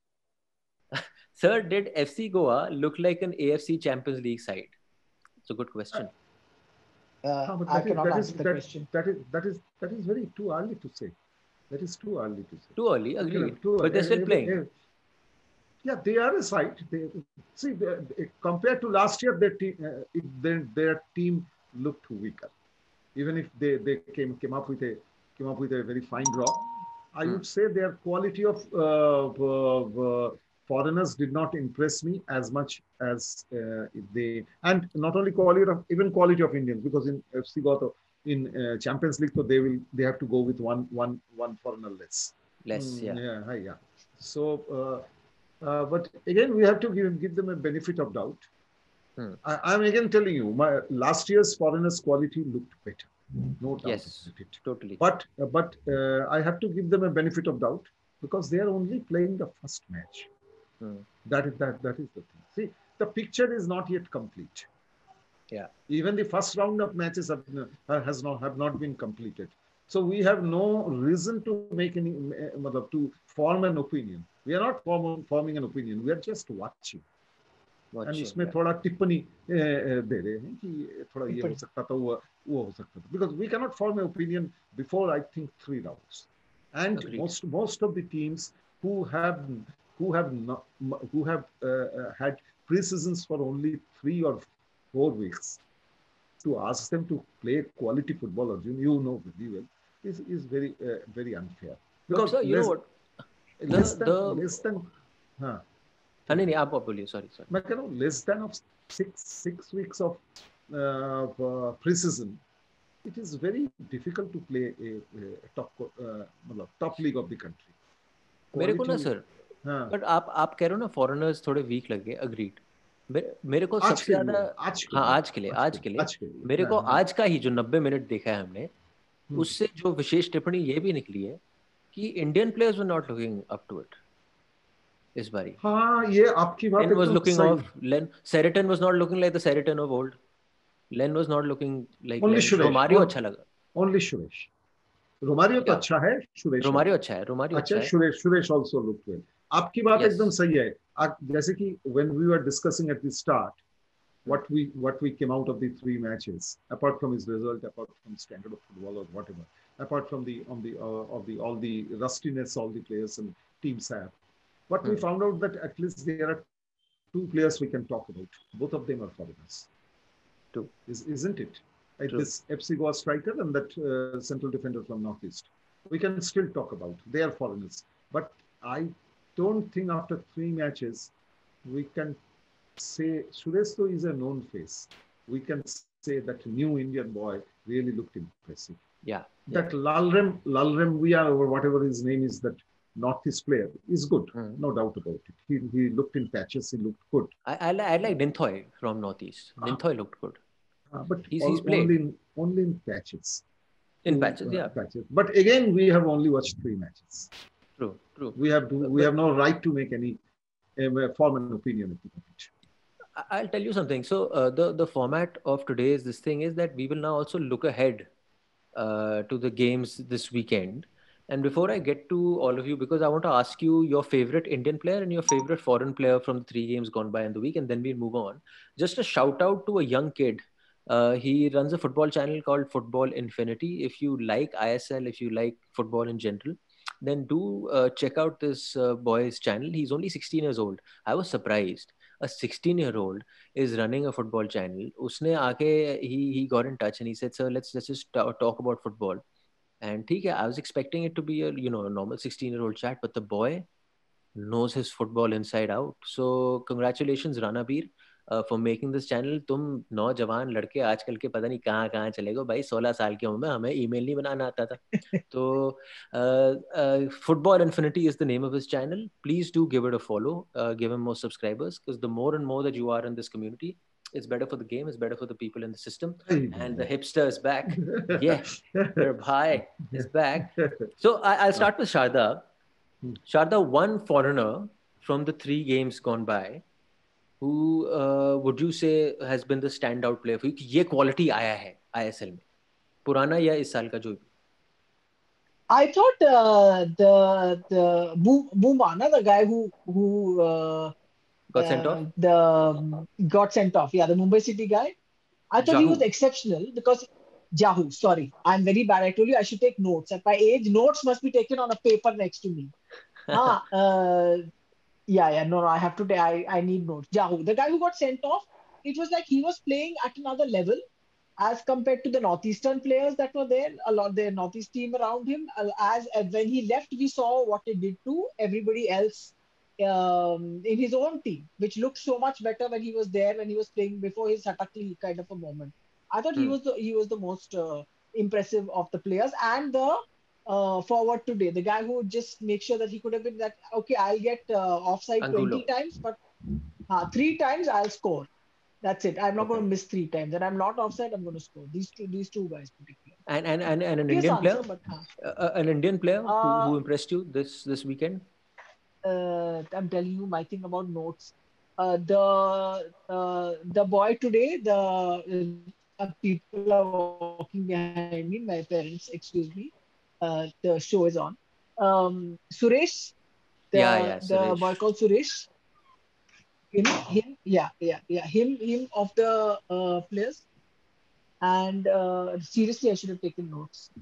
Sir, did F C Goa look like an A F C Champions League side? It's a good question. Uh, I cannot answer the question. That is that is that is very too early to say. That is too early to say. Too early, agreed. Too, but they're still uh, playing. Uh, yeah, they are a side. They, see, they, they, compared to last year, their team, uh, it, their, their team looked weaker. Even if they, they came came up with a came up with a very fine draw, I hmm. would say their quality of uh, uh, foreigners did not impress me as much as uh, they, and not only quality of, even quality of Indians, because in F C Goa, in uh, Champions League, so they will they have to go with one one one foreigner less. Less, Mm, yeah. yeah, hi, yeah. So, uh, uh, but again, we have to give give them a benefit of doubt. Hmm. I, I'm again telling you, my last year's foreigners' quality looked better, no doubt Yes, about it. totally. But uh, but uh, I have to give them a benefit of doubt because they are only playing the first match. Hmm. That is that that is the thing. See, the picture is not yet complete. Yeah. Even the first round of matches have, uh, has not have not been completed. So we have no reason to make any uh, to form an opinion. We are not form, forming an opinion. We are just watching. Watching, and उसमें yeah. थोड़ा टिप्पणी दे रहे हैं कि थोड़ा ये हो सकता था वो वो हो सकता था because we cannot form an opinion before I think three rounds and Agreed. most most of the teams who have who have not, who have uh, had pre-seasons for only three or four weeks to ask them to play quality football, Arjun, you know very well, is is very uh, very unfair because but sir, you less, know what the, less than the less than huh. नहीं नहीं आप बोलिए sorry sorry मैं कह रहा हूँ less than of six six weeks of uh, uh, pre-season, it is very difficult to play a, a top uh, top league of the country. मेरे को ना सर हाँ but आप आप कह रहे हो ना foreigners थोड़े weak लगे agreed मेरे को आज सबसे ज्यादा आज हाँ आज के लिए आज के लिए आज के लिए मेरे को आज का ही जो नब्बे मिनट देखा है हमने उससे जो विशेष टिप्पणी ये भी निकली है कि Indian players were not looking up to it इस बारी. हाँ ये आपकी बात Len was looking off. Len Sheraton was not looking like the Sheraton of old. Len was not looking like Only Len. Romario अच्छा लगा. Only Suresh. Romario तो अच्छा है. Suresh Romario अच्छा है. Romario अच्छा है. Suresh Suresh also looked well. आपकी बात एकदम सही है. जैसे कि when we were discussing at the start, what we what we came out of the three matches, apart from his result, apart from standard of football or whatever, apart from the on the uh, of the all the rustiness all the players and teams have, what hmm. we found out that at least there are two players we can talk about. Both of them are foreigners. Two, Is, isn't it? Like this F C Goa striker and that uh, central defender from Northeast. We can still talk about. They are foreigners, but I don't think after three matches we can say Suresh is a known face. We can say that new Indian boy really looked impressive. Yeah. That yeah. Lalrem, Lalrem Via or whatever his name is, that Northeast player is good, mm. no doubt about it. He, he looked in patches, he looked good. I, I, I like Dinthoy from Northeast. Ah. Dinthoy looked good. Ah, but he's, all, he's played. Only, in, only in patches. In Two, patches, uh, yeah. Patches. But again, we have only watched three matches. True, true. We have to, we have no right to make any uh, form an opinion at the moment. I'll tell you something. So uh, the, the format of today's this thing is that we will now also look ahead uh, to the games this weekend. And before I get to all of you, because I want to ask you your favorite Indian player and your favorite foreign player from the three games gone by in the week, and then we'll move on. Just a shout out to a young kid. Uh, he runs a football channel called Football Infinity. If you like I S L, if you like football in general, then do uh, check out this uh, boy's channel. He's only sixteen years old. I was surprised. A sixteen-year-old is running a football channel. Usne aake, he, he got in touch and he said, sir, let's, let's just talk about football. And okay, I was expecting it to be a you know a normal sixteen-year-old chat, but the boy knows his football inside out. So congratulations, Ranabir, uh, for making this channel. तुम नौजवान लड़के आजकल के पता नहीं कहाँ कहाँ चले गए भाई. सोलह साल की उम्र में हमें ईमेल नहीं बनाना आता था. तो uh, uh, Football Infinity is the name of his channel. Please do give it a follow. Uh, give him more subscribers, because the more and more that you are in this community, it's better for the game, it's better for the people in the system. And the hipster is back. Yeah, their bhai is back. So I, I'll start with Sharda. Sharda, one foreigner from the three games gone by, who uh, would you say has been the standout player for you? ये quality आया है I S L में, पुराना या इस साल का जो भी. I thought uh, the the Bumana, the guy who who uh, got sent uh, off. The um, got sent off. Yeah, the Mumbai City guy. I thought Jahu. he was exceptional because Jahu. Sorry, I'm very bad. I told you I should take notes. At my age, notes must be taken on a paper next to me. ah, uh, yeah, yeah. No, no. I have to. Take, I I need notes. Jahu, the guy who got sent off. It was like he was playing at another level as compared to the Northeastern players that were there. A lot the Northeast team around him. As, as when he left, we saw what it did to everybody else um, in his own team, which looked so much better when he was there, when he was playing before his Satakli kind of a moment. I thought he Hmm. was the he was the most uh, impressive of the players, and the uh, forward today, the guy who would just make sure that he could have been that, okay, I'll get uh, offside Angulo. twenty times, but uh, three times I'll score. That's it. I'm not Okay. going to miss three times, and I'm not offside. I'm going to score. These two, these two guys particularly. And and and, and an Obvious Indian answer, player, but uh, uh, an Indian player who, uh, who impressed you this this weekend? uh, I'm telling you my thing about notes. Uh, the uh, the boy today, the uh, people are walking behind me. My parents, excuse me. Uh, the show is on. Um, Suresh, Yeah, the yeah, the boy Suresh. called Suresh. Him, him, yeah, yeah, yeah. Him, him of the uh, players. And uh, seriously, I should have taken notes.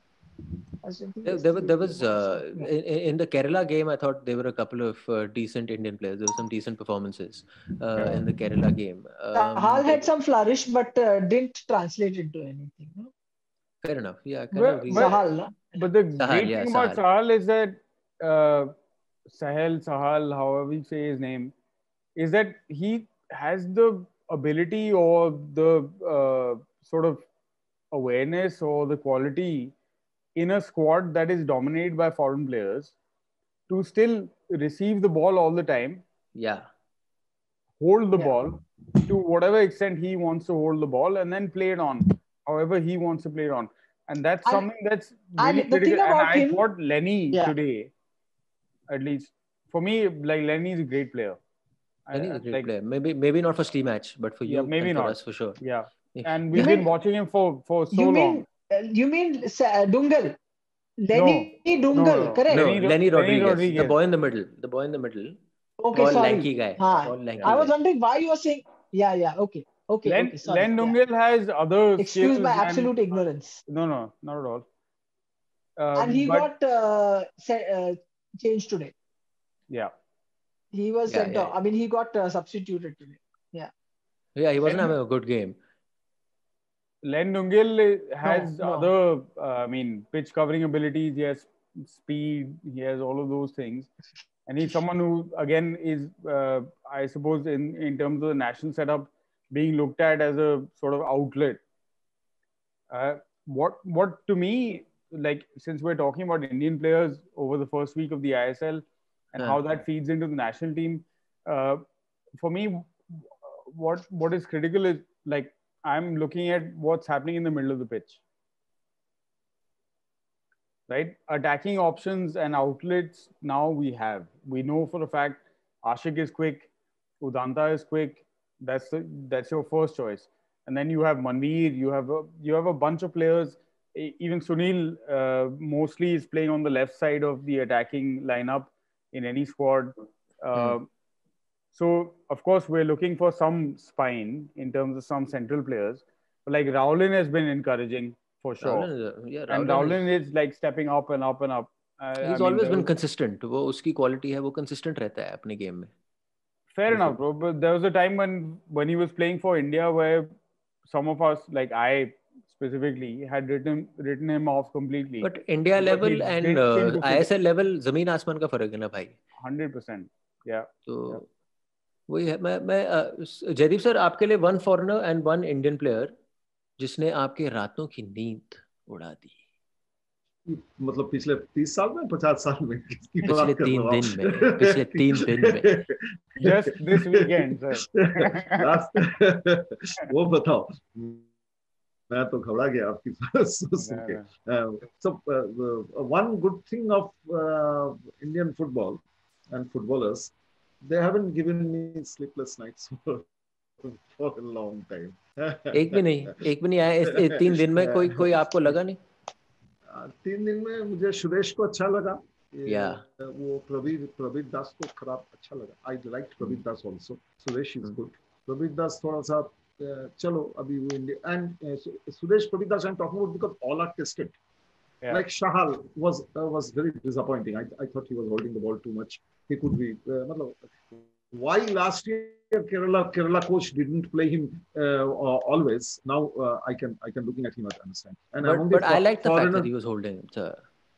I was thinking There, there, was- there yesterday was about some. uh, Yeah. in, in the Kerala game. I thought there were a couple of uh, decent Indian players. There were some decent performances uh, in the Kerala game. Um, Sahal there, had some flourish, but uh, didn't translate into anything. No? fair enough. Yeah, I kind of But, agree with but, that. Sahal, no? but the Sahal, great yeah, thing about Sahal. Sahal is that uh, Sahel, Sahal, however you say his name, is that he has the ability or the uh, sort of awareness or the quality in a squad that is dominated by foreign players to still receive the ball all the time, Yeah, hold the Yeah. ball to whatever extent he wants to hold the ball, and then play it on however he wants to play it on. And that's And something that's really and the critical. thing And about I him, thought Lenny yeah, today, at least for me, like Lenny is a great player. I, and he's I- a great like, player. Maybe maybe not for Steam match, but for yeah, you maybe and for not. us for sure. Yeah. Yeah. And you we've been mean watching him for, for so you long. mean uh, you mean Sa- Dungal, No, Lenny no, Dungal, no. correct? No, Lenny, Ro- Lenny Lenny Rodriguez, the Rodriguez. boy in the middle, the boy in the middle, Okay, tall, sorry. lanky guy, Huh. tall, lanky I was guy. wondering why you were saying. Yeah, yeah. Okay, okay, Len, okay. Sorry. Len Yeah. Dungal has other Excuse my skills and absolute ignorance. no, no, not at all. Uh, And he but got uh, se- uh, changed today. yeah, He was Yeah, sent yeah, off. I mean, he got uh, substituted today. Yeah. yeah. He wasn't Len, having a good game. Len Dungal No, has no. other, uh, I mean, pitch covering abilities. He has speed. He has all of those things. And he's someone who, again, is, uh, I suppose, in, in terms of the national setup, being looked at as a sort of outlet. Uh, what, what to me, like, since we're talking about Indian players over the first week of the I S L and Huh. how that feeds into the national team, uh, for me, what what is critical is like I'm looking at what's happening in the middle of the pitch. Right? Attacking options and outlets now we have. We know for a fact Ashik is quick, Udanta is quick. That's the, that's your first choice. And then you have Manveer, you have a, you have a bunch of players. Even Sunil uh, mostly is playing on the left side of the attacking lineup in any squad. Uh, Hmm. So, of course, we're looking for some spine in terms of some central players. But like Rowlin has been encouraging for sure. Rowlin is, a- yeah, And Rowlin Rowlin is. is like stepping up and up and up. I, He's I mean, always there been was, consistent. वो उसकी quality है, वो consistent रहता है अपने game में. fair Biल्कुल. enough, bro. But there was a time when when he was playing for India where some of us, like I specifically, had written written him off completely. But India Because he level and didn't seem uh, to fit I S L level जमीन आसमान का फर्क है ना भाई. one hundred percent. Yeah. तो Yeah. वही है. मैं मैं uh, जयदीप सर आपके लिए one foreigner and one Indian player जिसने आपके रातों की नींद उड़ा दी. मतलब पिछले तीस साल में पचास साल में किसकी पिछले बात कर तीन रहे हो दिन में पिछले तीन दिन में Just this weekend, sir. Last- वो बताओ. मैं तो घबरा गया आपकी सुन के. So uh, one good thing of uh, Indian football and footballers, they haven't given me sleepless nights for, for a long time. एक भी नहीं एक भी नहीं आया इस, इस तीन दिन में. कोई कोई आपको लगा नहीं? तीन दिन में मुझे सुरेश को अच्छा लगा. Yeah. वो प्रवीर प्रवीर दास को खराब अच्छा लगा. I liked Pravir Das also. Suresh is good. Pravir दास थोड़ा सा चलो अभी वो India and Suresh Pravir Das I'm talking about because all are tested. Yeah. Like Shahal was uh, was very disappointing. I I thought he was holding the ball too much. He could be. Uh, मतलब, why last year Kerala Kerala coach didn't play him uh, always? Now uh, I can I can looking at him I understand. And But among but the I like the fact foreigner, that he was holding. The,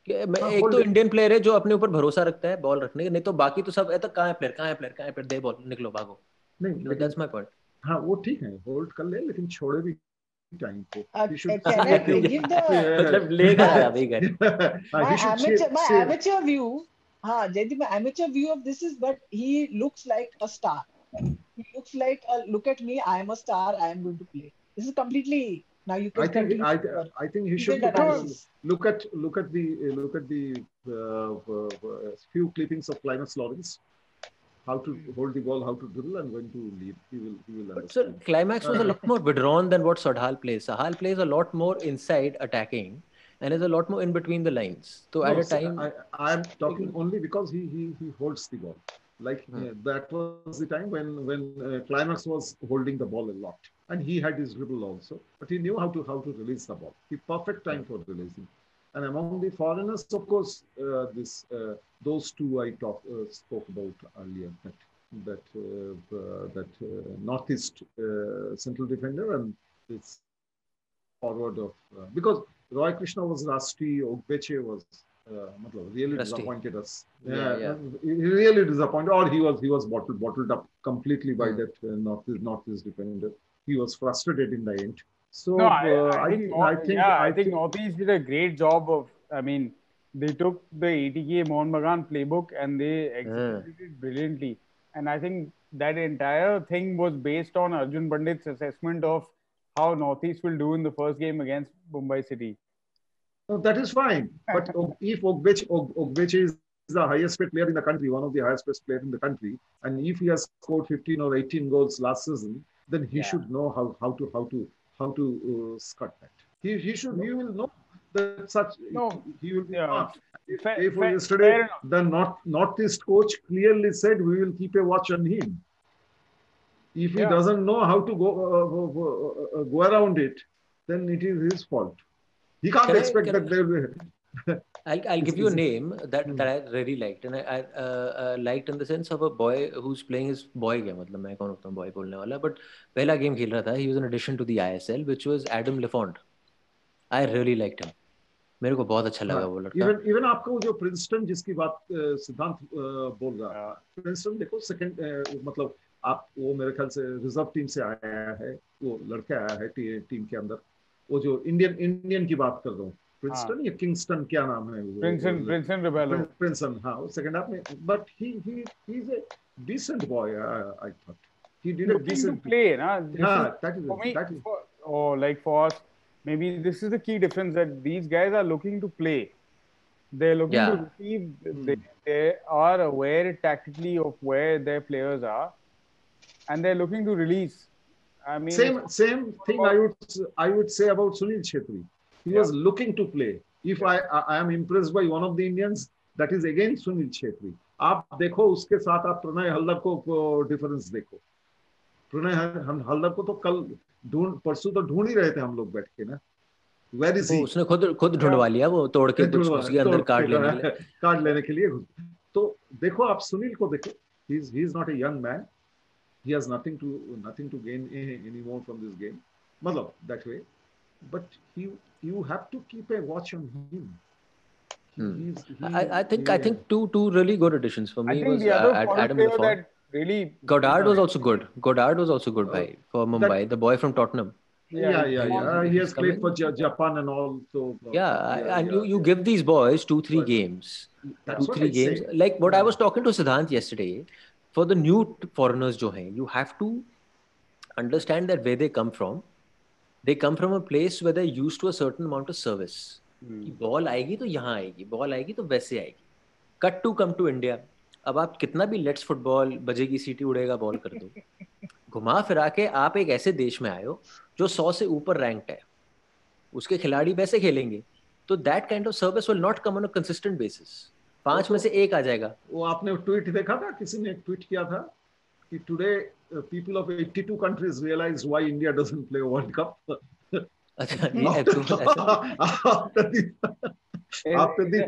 एक तो Indian player है जो अपने ऊपर भरोसा रखता है ball रखने का, नहीं तो बाकी तो सब कहाँ है प्लेयर, कहाँ है प्लेयर, कहाँ है प्लेयर, दे बॉल, निकलो भागो। नहीं, दैट्स माय पॉइंट। हाँ वो ठीक है, होल्ड कर ले, लेकिन छोड़े भी टाइम को। Uh, can I give the मतलब लेकर आया भाई घर। my amateur my amateur view? हाँ, Jaydeep, my amateur view of this is, but he looks like a star. He looks like a, look at me, I am a star, I am going to play. This is completely, now you can I think continue. I, I think he should look at, look at look at the look at the uh, uh, few clippings of Climax Lawrence, how to hold the ball, how to dribble, and when to lead. He will he will But understand. sir, Climax was a lot more withdrawn than what Sahal plays. Sahal plays a lot more inside attacking and is a lot more in between the lines. So no, at a time, I I am talking only because he he he holds the ball. Like hmm. uh, that was the time when when uh, Climax was holding the ball a lot, and he had his dribble also, but he knew how to how to release the ball. He perfect time for releasing. And among the foreigners, of course, uh, this uh, those two I talk, uh, spoke about earlier. That that uh, uh, that uh, northeast uh, central defender and this forward of uh, because Roy Krishna was Rashti, Ogbeche was. Uh, really Rusty. disappointed us. Yeah, yeah, yeah. He really disappointed, or he was he was bottled bottled up completely by mm. that uh, northeast northeast defender. He was frustrated in the end. So no, I, uh, I, I, think, I think yeah, I, I think think Northeast did a great job of. I mean, they took the A T K Mohun Bagan playbook and they executed mm. it brilliantly. And I think that entire thing was based on Arjun Pandit's assessment of how Northeast will do in the first game against Mumbai City. No, that is fine. But if Ogbeche, Ogbeche is the highest paid player in the country, one of the highest paid players in the country, and if he has scored fifteen or eighteen goals last season, then he yeah. should know how, how to how to how to uh, cut that. He he should no. he will know that such no. he will be yeah. not. If, fair, if fair, yesterday fair the North Northeast coach clearly said we will keep a watch on him. If he yeah. doesn't know how to go uh, uh, go around it, then it is his fault. He can't can expect I, can that they will be. I'll, I'll give you a name that, hmm. that I really liked, and I, I uh, uh, liked in the sense of a boy who's playing his boy game. मतलब मैं कौन होता हूँ boy बोलने वाला, but पहला game खेल रहा था. He was an addition to the I S L, which was Adam Lafont. I really liked him. मेरे को बहुत अच्छा लगा वो लड़का. Even even आपको वो जो प्रिंसटन जिसकी बात सिद्धांत बोल रहा है, प्रिंसटन देखो सेकंड मतलब आप वो मेरे ख्याल से रिजर्व टीम से आया है, वो लड़का आया है टीम के अंदर. वो जो इंडियन इंडियन की बात कर रहा हूँ, प्रिंसटन या किंगस्टन क्या नाम है, प्रिंसन प्रिंसन रिबेलो प्रिंसन. हाँ, वो सेकंड हाफ में, but he he he is a decent boy. I thought he did a decent play na. Yeah, that is for me, that is for, oh like for us maybe this is the key difference, that these guys are looking to play. They're looking yeah. to receive. hmm. they, they are aware tactically of where their players are, and they're looking to release. I mean, same same thing I would I would say about Sunil Chhetri. He yeah. was looking to play. If yeah. I I am impressed by one of the Indians, that is again Sunil Chhetri. आप देखो उसके साथ आप प्रणय हल्दर को difference देखो. प्रणय हल्दर को तो कल ढूंढ परसों तो ढूंढ ही रहे थे हम लोग बैठ के ना. Where is he? उसने खुद खुद ढूंढवा लिया वो तोड़ के कुछ उसके अंदर काट लेने के लिए काट लेने के लिए. तो देखो आप सुनील को देखो. He is he is not a young man. He has nothing to nothing to gain any more from this game. Matlab, that way. But you you have to keep a watch on him. Hmm. He's, he, I, I think yeah. I think two two really good additions for me. I think was the other uh, Adam Lafont. That really Goddard was also good. Goddard was also good by for Mumbai. That, the boy from Tottenham. Yeah, yeah, yeah. yeah. He has played for Japan and all. So yeah, yeah and yeah, you, you yeah. give these boys two three right. games, That's two three games. Say. Like what yeah. I was talking to Siddhant yesterday. For the new foreigners जो हैं, you have to understand that where they come from. They come from a place where they're used to a certain amount of service. कि ball आएगी तो यहाँ आएगी, ball आएगी तो वैसे आएगी. Cut to come to India. अब आप कितना भी लेट्स फुटबॉल, बजेगी सीटी उड़ेगा बॉल कर दो, घुमा फिरा के आप एक ऐसे देश में आए हो जो सौ से ऊपर रैंक्ड है, उसके खिलाड़ी वैसे खेलेंगे, तो that kind of service will not come on a consistent basis. पांच में से एक आ जाएगा. वो आपने ट्वीट देखा था, किसी ने एक ट्वीट किया था कि today people of eighty-two countries realise why India doesn't play world cup. अच्छा, ये After the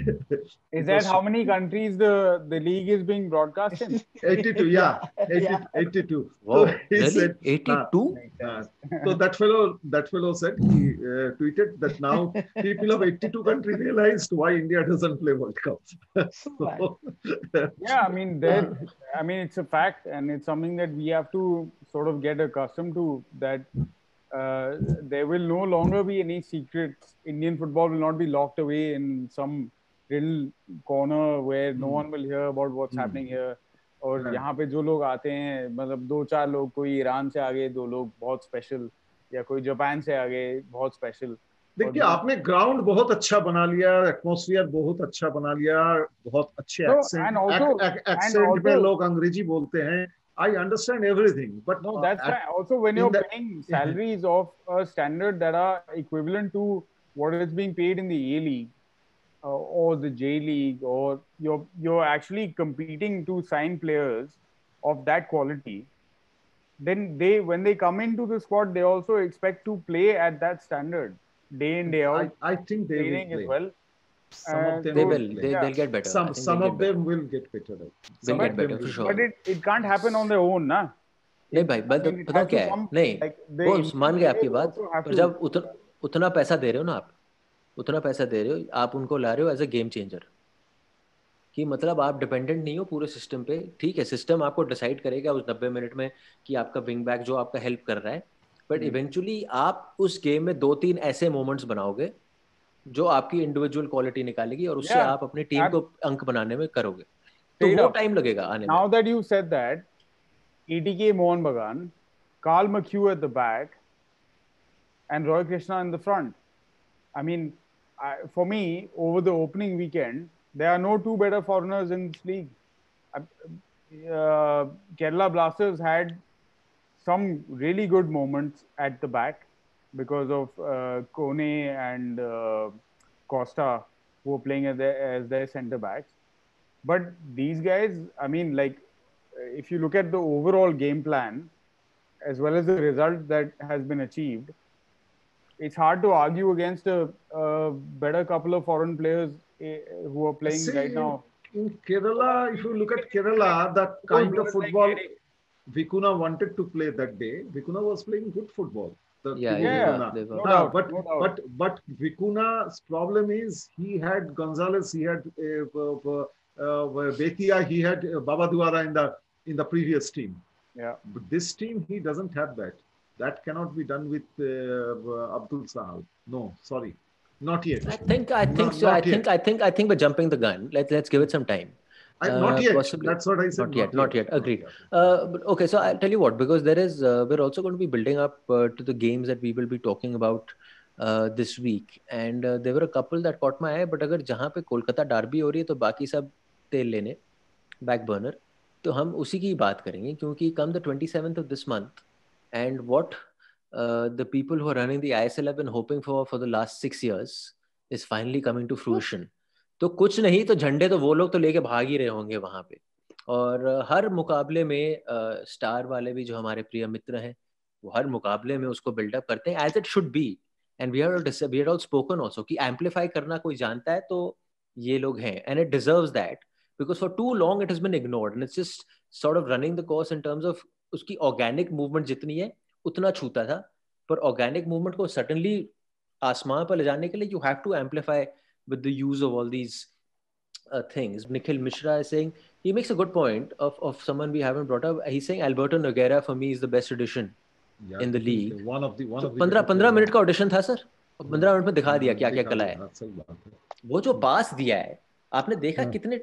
is that how many countries the the league is being broadcast in? eighty-two, yeah, eighty, Yeah. eighty-two. Wow, So he really? said, eighty-two? uh, uh, so that fellow, that fellow said, he uh, tweeted that now people of eighty-two countries realized why India doesn't play World Cup. So, Yeah, I mean, there. I mean, it's a fact, and it's something that we have to sort of get accustomed to. That uh, there will no longer be any secrets. Indian football will not be locked away in some little corner where no one will hear about what's happening here. और यहाँ पे जो लोग आते हैं, मतलब दो चार लोग, कोई ईरान से आ गए, दो लोग बहुत स्पेशल, या कोई जापान से आ गए बहुत स्पेशल. देखिए, आपने ग्राउंड बहुत अच्छा बना लिया, एटमॉस्फेयर बहुत अच्छा बना लिया, बहुत अच्छे एक्सेंट एक्सेंट में लोग अंग्रेजी बोलते हैं. I understand everything, but no, that's uh, right. Also, when you're the, paying salaries of a standard that are equivalent to what is being paid in the A League uh, or the J League, or you're you're actually competing to sign players of that quality, then they, when they come into the squad, they also expect to play at that standard day in day out. I, I think they will play. As well. Some uh, of them they will, will. They, yeah. They'll get better. Some some of them will get better. They'll get better for sure. But it, it can't happen on their own, na? नहीं भाई, बस पता क्या है, नहीं वो मान गए आपकी बात, पर जब उतना उतना पैसा दे रहे हो ना आप, उतना पैसा दे रहे हो, आप उनको ला रहे हो एज अ गेम चेंजर, कि मतलब आप डिपेंडेंट नहीं हो पूरे सिस्टम पे. ठीक है, सिस्टम आपको डिसाइड करेगा उस नब्बे मिनट में कि आपका विंग बैक जो आपका हेल्प कर रहा है, बट इवेंचुअली आप उस गेम में दो तीन ऐसे मोमेंट्स बनाओगे जो आपकी इंडिविजुअल क्वालिटी निकालेगी, और उससे yeah, आप अपनी टीम को अंक बनाने में करोगे. तो वो टाइम लगेगा आने में. Now that you said that, A T K Mohan Bagan, Carl McHugh at the back, and Roy Krishna in the front. I mean, I, for me, over the opening weekend, there are no two better foreigners in this league. Uh, Kerala Blasters had some really good moments at the back because of uh, Kone and uh, Costa, who were playing as their, as their centre backs. But these guys, I mean, like, if you look at the overall game plan, as well as the result that has been achieved, it's hard to argue against a, a better couple of foreign players uh, who are playing See, right now. In Kerala, if you look at Kerala, the kind of football like Vicuna wanted to play that day, Vicuna was playing good football. The yeah, yeah, no no doubt, but no but but Vicuna's problem is he had Gonzalez, he had uh, uh, uh, Betia, he had uh, Babaduara in the in the previous team. Yeah, but this team he doesn't have that. That cannot be done with uh, Abdul Sahal. No, sorry, not yet. I think I think no, so. I think yet. I think I think we're jumping the gun. Let's let's give it some time. I, not uh, yet. Possibly. That's what I said. Not yet. Not yet. yet. Agreed. Uh, but okay. So I'll tell you what, because there is, uh, we're also going to be building up uh, to the games that we will be talking about uh, this week, and uh, there were a couple that caught my eye. But अगर जहाँ पे Kolkata Derby हो रही है, तो बाकी सब तेल लेने, back burner, तो हम उसी की बात करेंगे, क्योंकि come the twenty-seventh of this month, and what uh, the people who are running the I S L have been hoping for for the last six years is finally coming to fruition. तो कुछ नहीं तो झंडे तो वो लोग तो लेके भाग ही रहे होंगे वहां पे. और हर मुकाबले में स्टार वाले भी जो हमारे प्रिय मित्र हैं, वो हर मुकाबले में उसको बिल्डअप करते हैं as it should be. And we are we are all spoken also कि एम्पलीफाई करना कोई जानता है तो ये लोग हैं, and it deserves that, because for too long it has been ignored and it's just sort of running the course in terms of उसकी ऑर्गेनिक मूवमेंट जितनी है उतना छूता था. पर ऑर्गेनिक मूवमेंट को सडनली आसमान पर ले जाने के लिए you have to amplify with the use of all these uh, things. Nikhil Mishra is saying, he makes a good point of, of someone we haven't brought up. He's saying Alberto Nogueira for me is the best addition yeah, in the league. One of the one so of the पंद्रह पंद्रह minute का audition था sir, पंद्रह minute में दिखा दिया क्या क्या कला है. वो जो पास दिया है आपने देखा कितने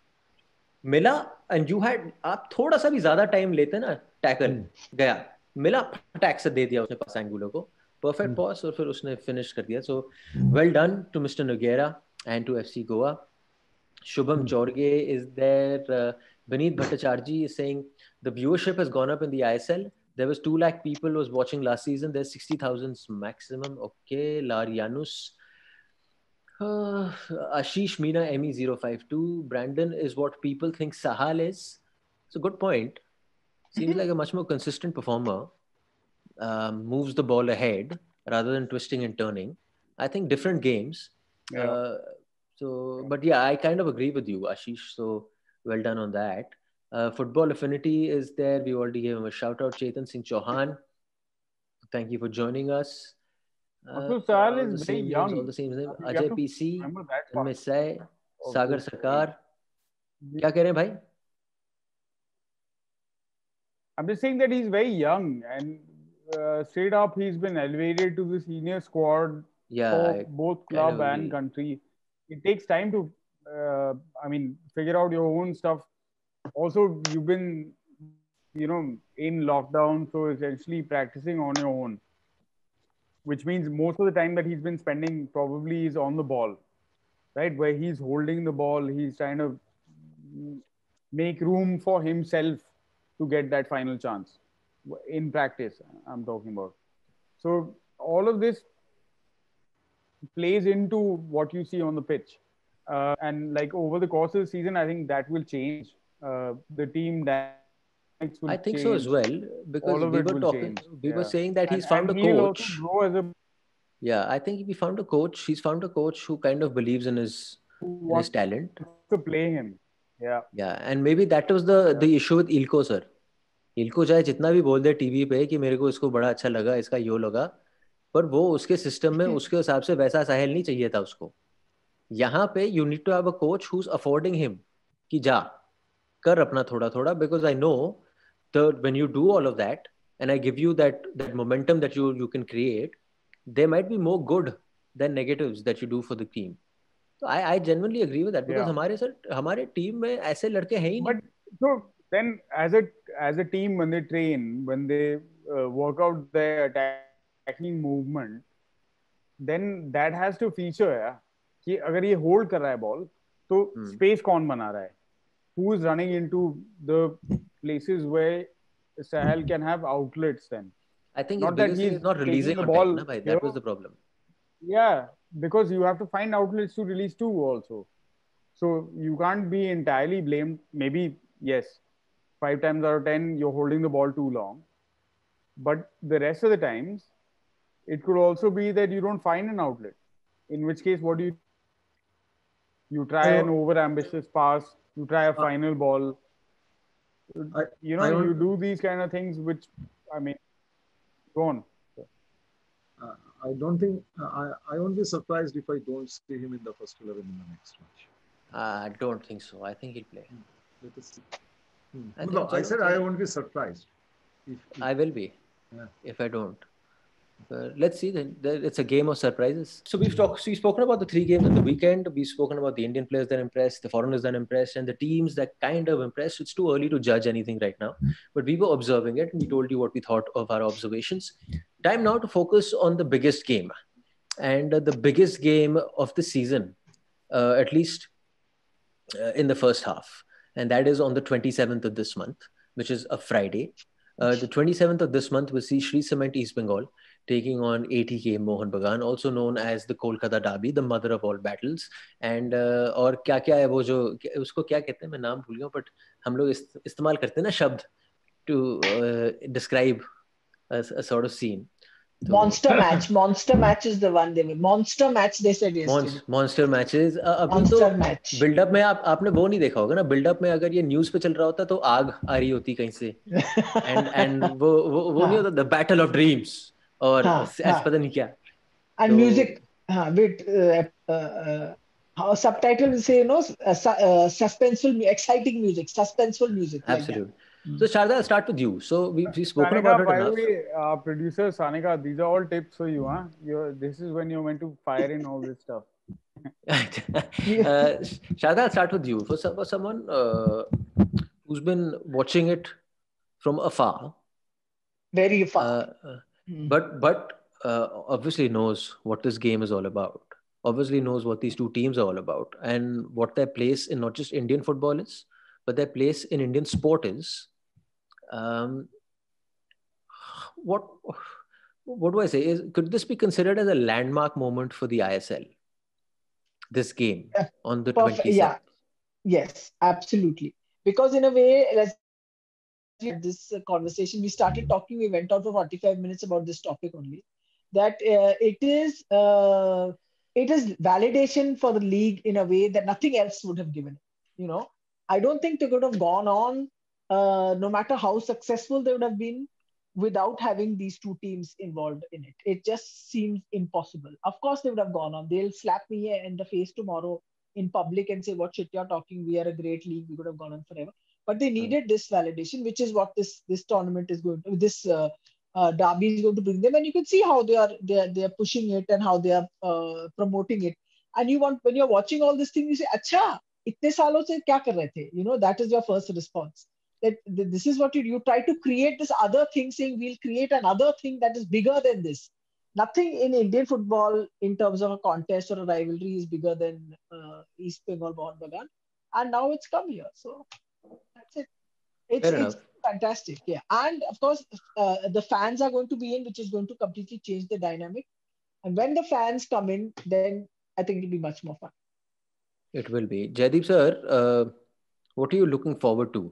मिला, एंड यू हैड, आप थोड़ा सा भी ज्यादा टाइम लेते ना, टैकल गया, मिला, टैक से दे दिया उसने पास एंगुलो को, perfect pass, और फिर उसने finish कर दिया. So well done to Mister Nogueira and to F C Goa. Shubham mm. Chorge is there. Uh, Vineet Bhattacharji is saying the viewership has gone up in the I S L. There was two lakh people was watching last season. There's sixty thousand maximum. Okay, Larianus. Uh, Ashish Meena M E zero five two. Brandon is what people think Sahal is. It's a good point. Seems like a much more consistent performer. Um, moves the ball ahead rather than twisting and turning. I think different games. Yeah. Uh, so, but yeah, I kind of agree with you, Ashish. So well done on that. Uh, football affinity is there. We already gave him a shout out. Chetan Singh Chauhan, thank you for joining us. Uh, Also, Sahal all is the very same names, all young. the same names. You have Ajay to P C, remember that part Misai, of Sagar this. Sarkar. क्या कह रहे हैं भाई? I'm just saying that he's very young, and uh, straight up, he's been elevated to the senior squad Yeah, for I both kind club of and agree. country. It takes time to, uh, I mean, figure out your own stuff. Also, you've been, you know, in lockdown, so essentially practicing on your own, which means most of the time that he's been spending probably is on the ball, right? Where he's holding the ball, he's trying to make room for himself to get that final chance in practice. I'm talking about. So all of this plays into what you see on the pitch. Uh, and like over the course of the season, I think that will change. Uh, the team dynamics will I think so as change. well, because All of we it were will talking, change. we were Yeah. saying that And, he's found and a he'll also coach. grow as a Yeah, I think we found a coach. He's found a coach who kind of believes in his who in his wants talent. to play him. Yeah. Yeah, and maybe that was the Yeah. the issue with Ilko sir. Ilko चाहे जितना भी बोल दे TV पे कि मेरे को इसको बड़ा अच्छा लगा, इसका यो लगा, पर वो उसके सिस्टम में उसके हिसाब से वैसा साहिल नहीं चाहिए था उसको. यहाँ पे you need to have a coach who's affording him कि जा कर अपना थोड़ा थोड़ा, because I know that when you do all of that and I give you that that momentum that you you can create, there might be more good than negatives that you do for the team. So I I genuinely agree with that, because Yeah. हमारे sir हमारे team में ऐसे लड़के हैं ही नहीं. But so then, as a as a team, when they train, when they uh, work out their attacking movement, then that has to feature है कि अगर ये hold कर रहा है ball, तो Hmm. space कौन बना रहा है? Who is running into the places where Sahel can have outlets then? I think Not his that biggest thing he's is not taking releasing the on ball time, na bhai. here. That was the problem. Yeah, because you have to find outlets to release too also. So you can't be entirely blamed. Maybe, yes, five times out of ten, you're holding the ball too long. But the rest of the times, it could also be that you don't find an outlet. In which case, what do you You try I- an over ambitious pass, you try a Uh, final ball. I, You know, I you want, do these kind of things, which, I mean, go on. uh, I don't think uh, I, I won't be surprised if I don't see him in the first eleven in the next match. I don't think so. I think he'll play. Let us see. Hmm. I No, think I said I Chalo- won't be surprised. If, if, I will be Yeah. if I don't. But let's see then. There- It's a game of surprises. So we've talked. So we've spoken about the three games on the weekend. We've spoken about the Indian players that impressed, the foreigners that impressed, and the teams that kind of impressed. It's too early to judge anything right now, but we were observing it, and we told you what we thought of our observations. Time now to focus on the biggest game, and uh, the biggest game of the season, uh, at least uh, in the first half, and that is on the twenty-seventh of this month, which is a Friday. Uh, the twenty-seventh of this month will see Sri Cement East Bengal taking on A T K Mohun Bagan, also known as the Kolkata Derby, the mother of all battles. And uh, और क्या क्या है वो जो उसको क्या कहते हैं, मैं नाम भूल गया, but हम लोग इस्त, इस्तेमाल करते हैं ना शब्द to uh, describe a, a sort of scene. Monster match. Monster match is the one they made. Monster match they said yesterday. Monster matches अभी Monster तो match. बिल्डअप में आप आपने वो नहीं देखा होगा ना, बिल्डअप में अगर ये न्यूज पे चल रहा होता तो आग आ रही होती कहीं से, एंड एंड वो वो वो नहीं होता द बैटल ऑफ ड्रीम्स और हाँ, ऐसा हाँ. पता नहीं क्या. And So- music. हाँ, wait. Uh, uh, uh, how subtitle will say, you know, uh, su- uh, suspenseful, mu- exciting music, suspenseful music. Like that. Absolutely. So Sharda, I'll start with you. So we we've spoken Sanika, about it by the enough. way, uh, producer Sanika, these are all tips for you, huh? You're, this is when you're meant to fire in all this stuff. uh, Sharda, I'll start with you. For, some, for someone uh, who's been watching it from afar, Very far. uh, uh, Hmm. but but uh, obviously knows what this game is all about. Obviously knows what these two teams are all about, and what their place in not just Indian football is, but their place in Indian sport is. Um, what what do I say? Is could this be considered as a landmark moment for the I S L? This game Yeah, on the Perfect. twenty-seventh. Yeah. Yes, absolutely. Because in a way, let's this uh, conversation, we started talking, we went out for forty-five minutes about this topic only. That uh, it is, uh, it is validation for the league in a way that nothing else would have given. You know, I don't think they could have gone on, uh, no matter how successful they would have been, without having these two teams involved in it. It just seems impossible. Of course, they would have gone on. They'll slap me in the face tomorrow in public and say, "What shit you're talking? We are a great league. We could have gone on forever." But they needed this validation, which is what this this tournament is going to. This uh, uh, derby is going to bring them, and you can see how they are they are, they are pushing it and how they are uh, promoting it. And you want, when you're watching all this thing, you say, "Acha, itne saalon se kya kar rahe the?" You know, that is your first response. That this is what you you try to create this other thing, saying we'll create another thing that is bigger than this. Nothing in Indian football in terms of a contest or a rivalry is bigger than uh, East Bengal Mohun Bagan, and now it's come here. So that's it. It's Fair it's enough. fantastic, yeah. And of course, uh, the fans are going to be in, which is going to completely change the dynamic. And when the fans come in, then I think it'll be much more fun. It will be. Jaideep sir, uh, what are you looking forward to?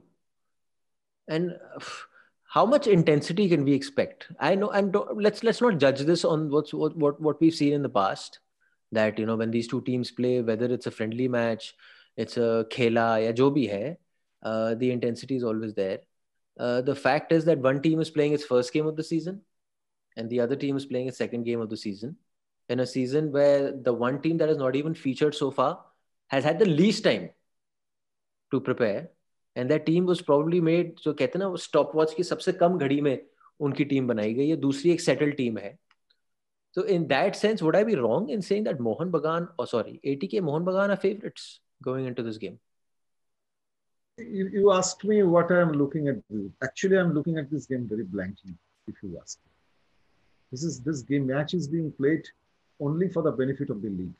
And uh, how much intensity can we expect? I know, and don't, let's let's not judge this on what's what, what what we've seen in the past. That, you know, when these two teams play, whether it's a friendly match, it's a khela, ya jo bhi hai, uh, the intensity is always there. Uh, the fact is that one team is playing its first game of the season, and the other team is playing its second game of the season, in a season where the one team that has not even featured so far has had the least time to prepare, and that team was probably made, जो कहते हैं ना, stop watch की सबसे कम घड़ी में उनकी team बनाई गई है, दूसरी एक सेटल टीम है. So in that sense, would I be wrong in saying that Mohun Bagan, or sorry, A T K Mohun Bagan are favorites going into this game? You, you asked me what I am looking at. Actually, I'm looking at this game very blankly, if you ask. This is this game match is being played only for the benefit of the league.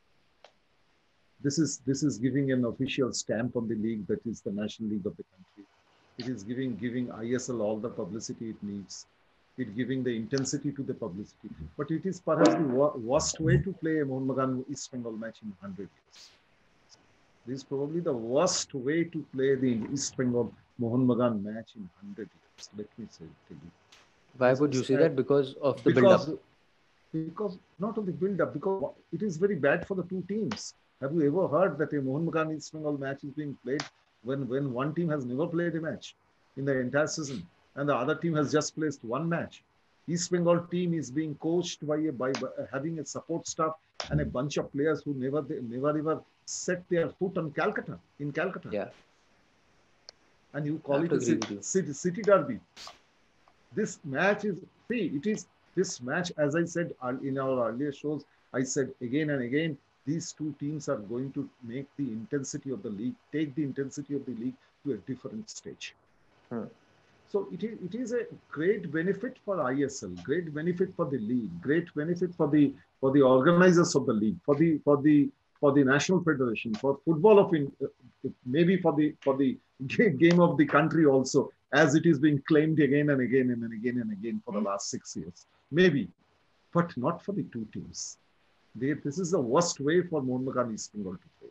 This is this is giving an official stamp on the league, that is the national league of the country. It is giving giving I S L all the publicity it needs. It giving the intensity to the publicity. But it is perhaps the wor worst way to play a Mohun Bagan East Bengal match in one hundred years. This is probably the worst way to play the East Bengal Mohun Bagan match in one hundred years. Let me say, tell you. Why This would you is, say uh, that? Because of the because, build-up? Because not only build-up, because it is very bad for the two teams. Have you ever heard that a Mohun Bagan East Bengal match is being played when, when one team has never played a match in the entire season and the other team has just placed one match? East Bengal team is being coached by, a, by, by having a support staff and a bunch of players who never never ever set their foot on Calcutta, in Calcutta. Yeah. And you call it a city, city, city derby. This match is, see, it is, this match, as I said in our earlier shows, I said again and again, these two teams are going to make the intensity of the league, take the intensity of the league to a different stage. Hmm. So it is, it is a great benefit for I S L, great benefit for the league, great benefit for the for the organizers of the league, for the for the for the national federation, for football of in, uh, maybe for the for the game of the country also, as it is being claimed again and again and again and again for the last six years, maybe, but not for the two teams. They, this is the worst way for Mohun Bagan East Bengal to play.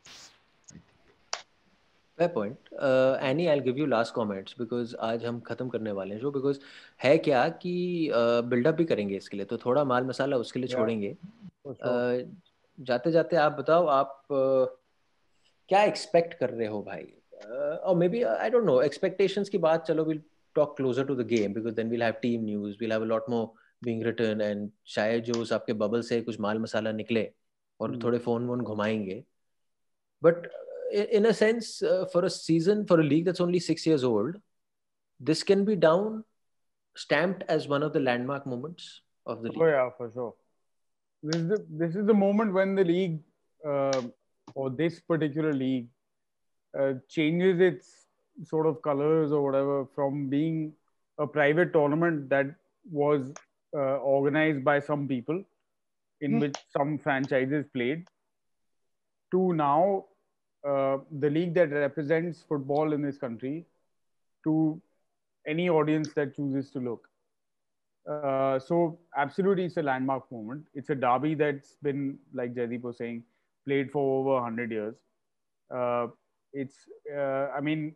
Fair point. Uh, Annie, I'll give you last comments because आज हम खत्म करने वाले हैं show, because है क्या कि buildup uh, भी करेंगे इसके लिए, तो थोड़ा माल मसाला उसके लिए yeah, छोड़ेंगे. uh, जाते जाते आप बताओ, आप uh, क्या एक्सपेक्ट कर रहे हो भाई? और maybe I don't know, expectations की बात चलो, we'll talk closer to the game because then we'll have team news, we'll have a lot more being written, and शायद जो उस आपके बबल से कुछ माल मसाला निकले और hmm. थोड़े फोन वोन घुमाएंगे. But in a sense, uh, for a season, for a league that's only six years old, this can be down, stamped as one of the landmark moments of the league. Oh yeah, for sure. This is the, this is the moment when the league, uh, or this particular league, uh, changes its sort of colors or whatever, from being a private tournament that was uh, organized by some people in mm. which some franchises played, to now uh, the league that represents football in this country to any audience that chooses to look. Uh, so absolutely, it's a landmark moment. It's a derby that's been, like Jaideep was saying, played for over one hundred years. Uh, it's, uh, I mean,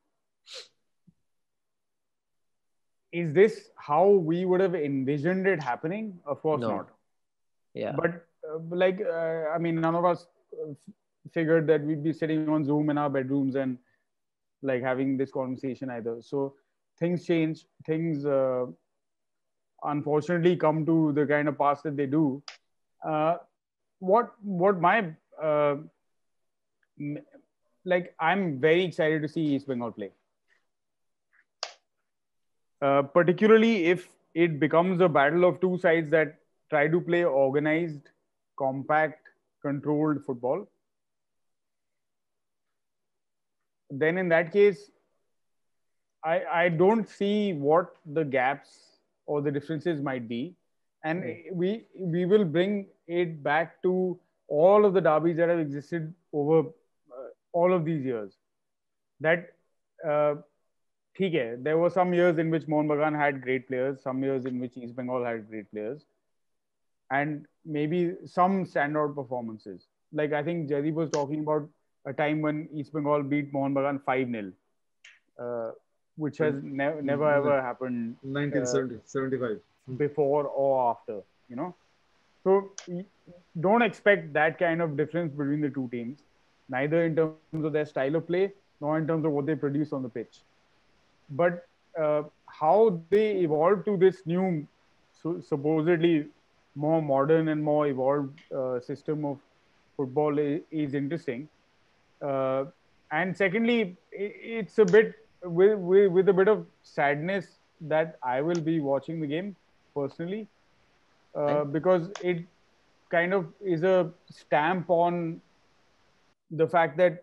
is this how we would have envisioned it happening? Of course no. not. Yeah. But like uh, I mean, none of us uh, figured that we'd be sitting on Zoom in our bedrooms and like having this conversation either. So things change. Things uh, unfortunately come to the kind of pass that they do. Uh, what what my uh, like I'm very excited to see East Bengal play. Uh, particularly if it becomes a battle of two sides that try to play organized, compact, controlled football. Then in that case, I, I don't see what the gaps or the differences might be. And mm. we we will bring it back to all of the derbies that have existed over uh, all of these years. That uh, Okay, there were some years in which Mohun Bagan had great players, some years in which East Bengal had great players, and maybe some standout performances. Like I think Jaideep was talking about a time when East Bengal beat Mohun Bagan five nil, uh, which has ne never ever happened nineteen seventy-five uh, before or after, you know. So don't expect that kind of difference between the two teams, neither in terms of their style of play, nor in terms of what they produce on the pitch. But uh, how they evolved to this new, so supposedly more modern and more evolved uh, system of football is, is interesting. Uh, and secondly, it's a bit with, with, with a bit of sadness that I will be watching the game personally, uh, because it kind of is a stamp on the fact that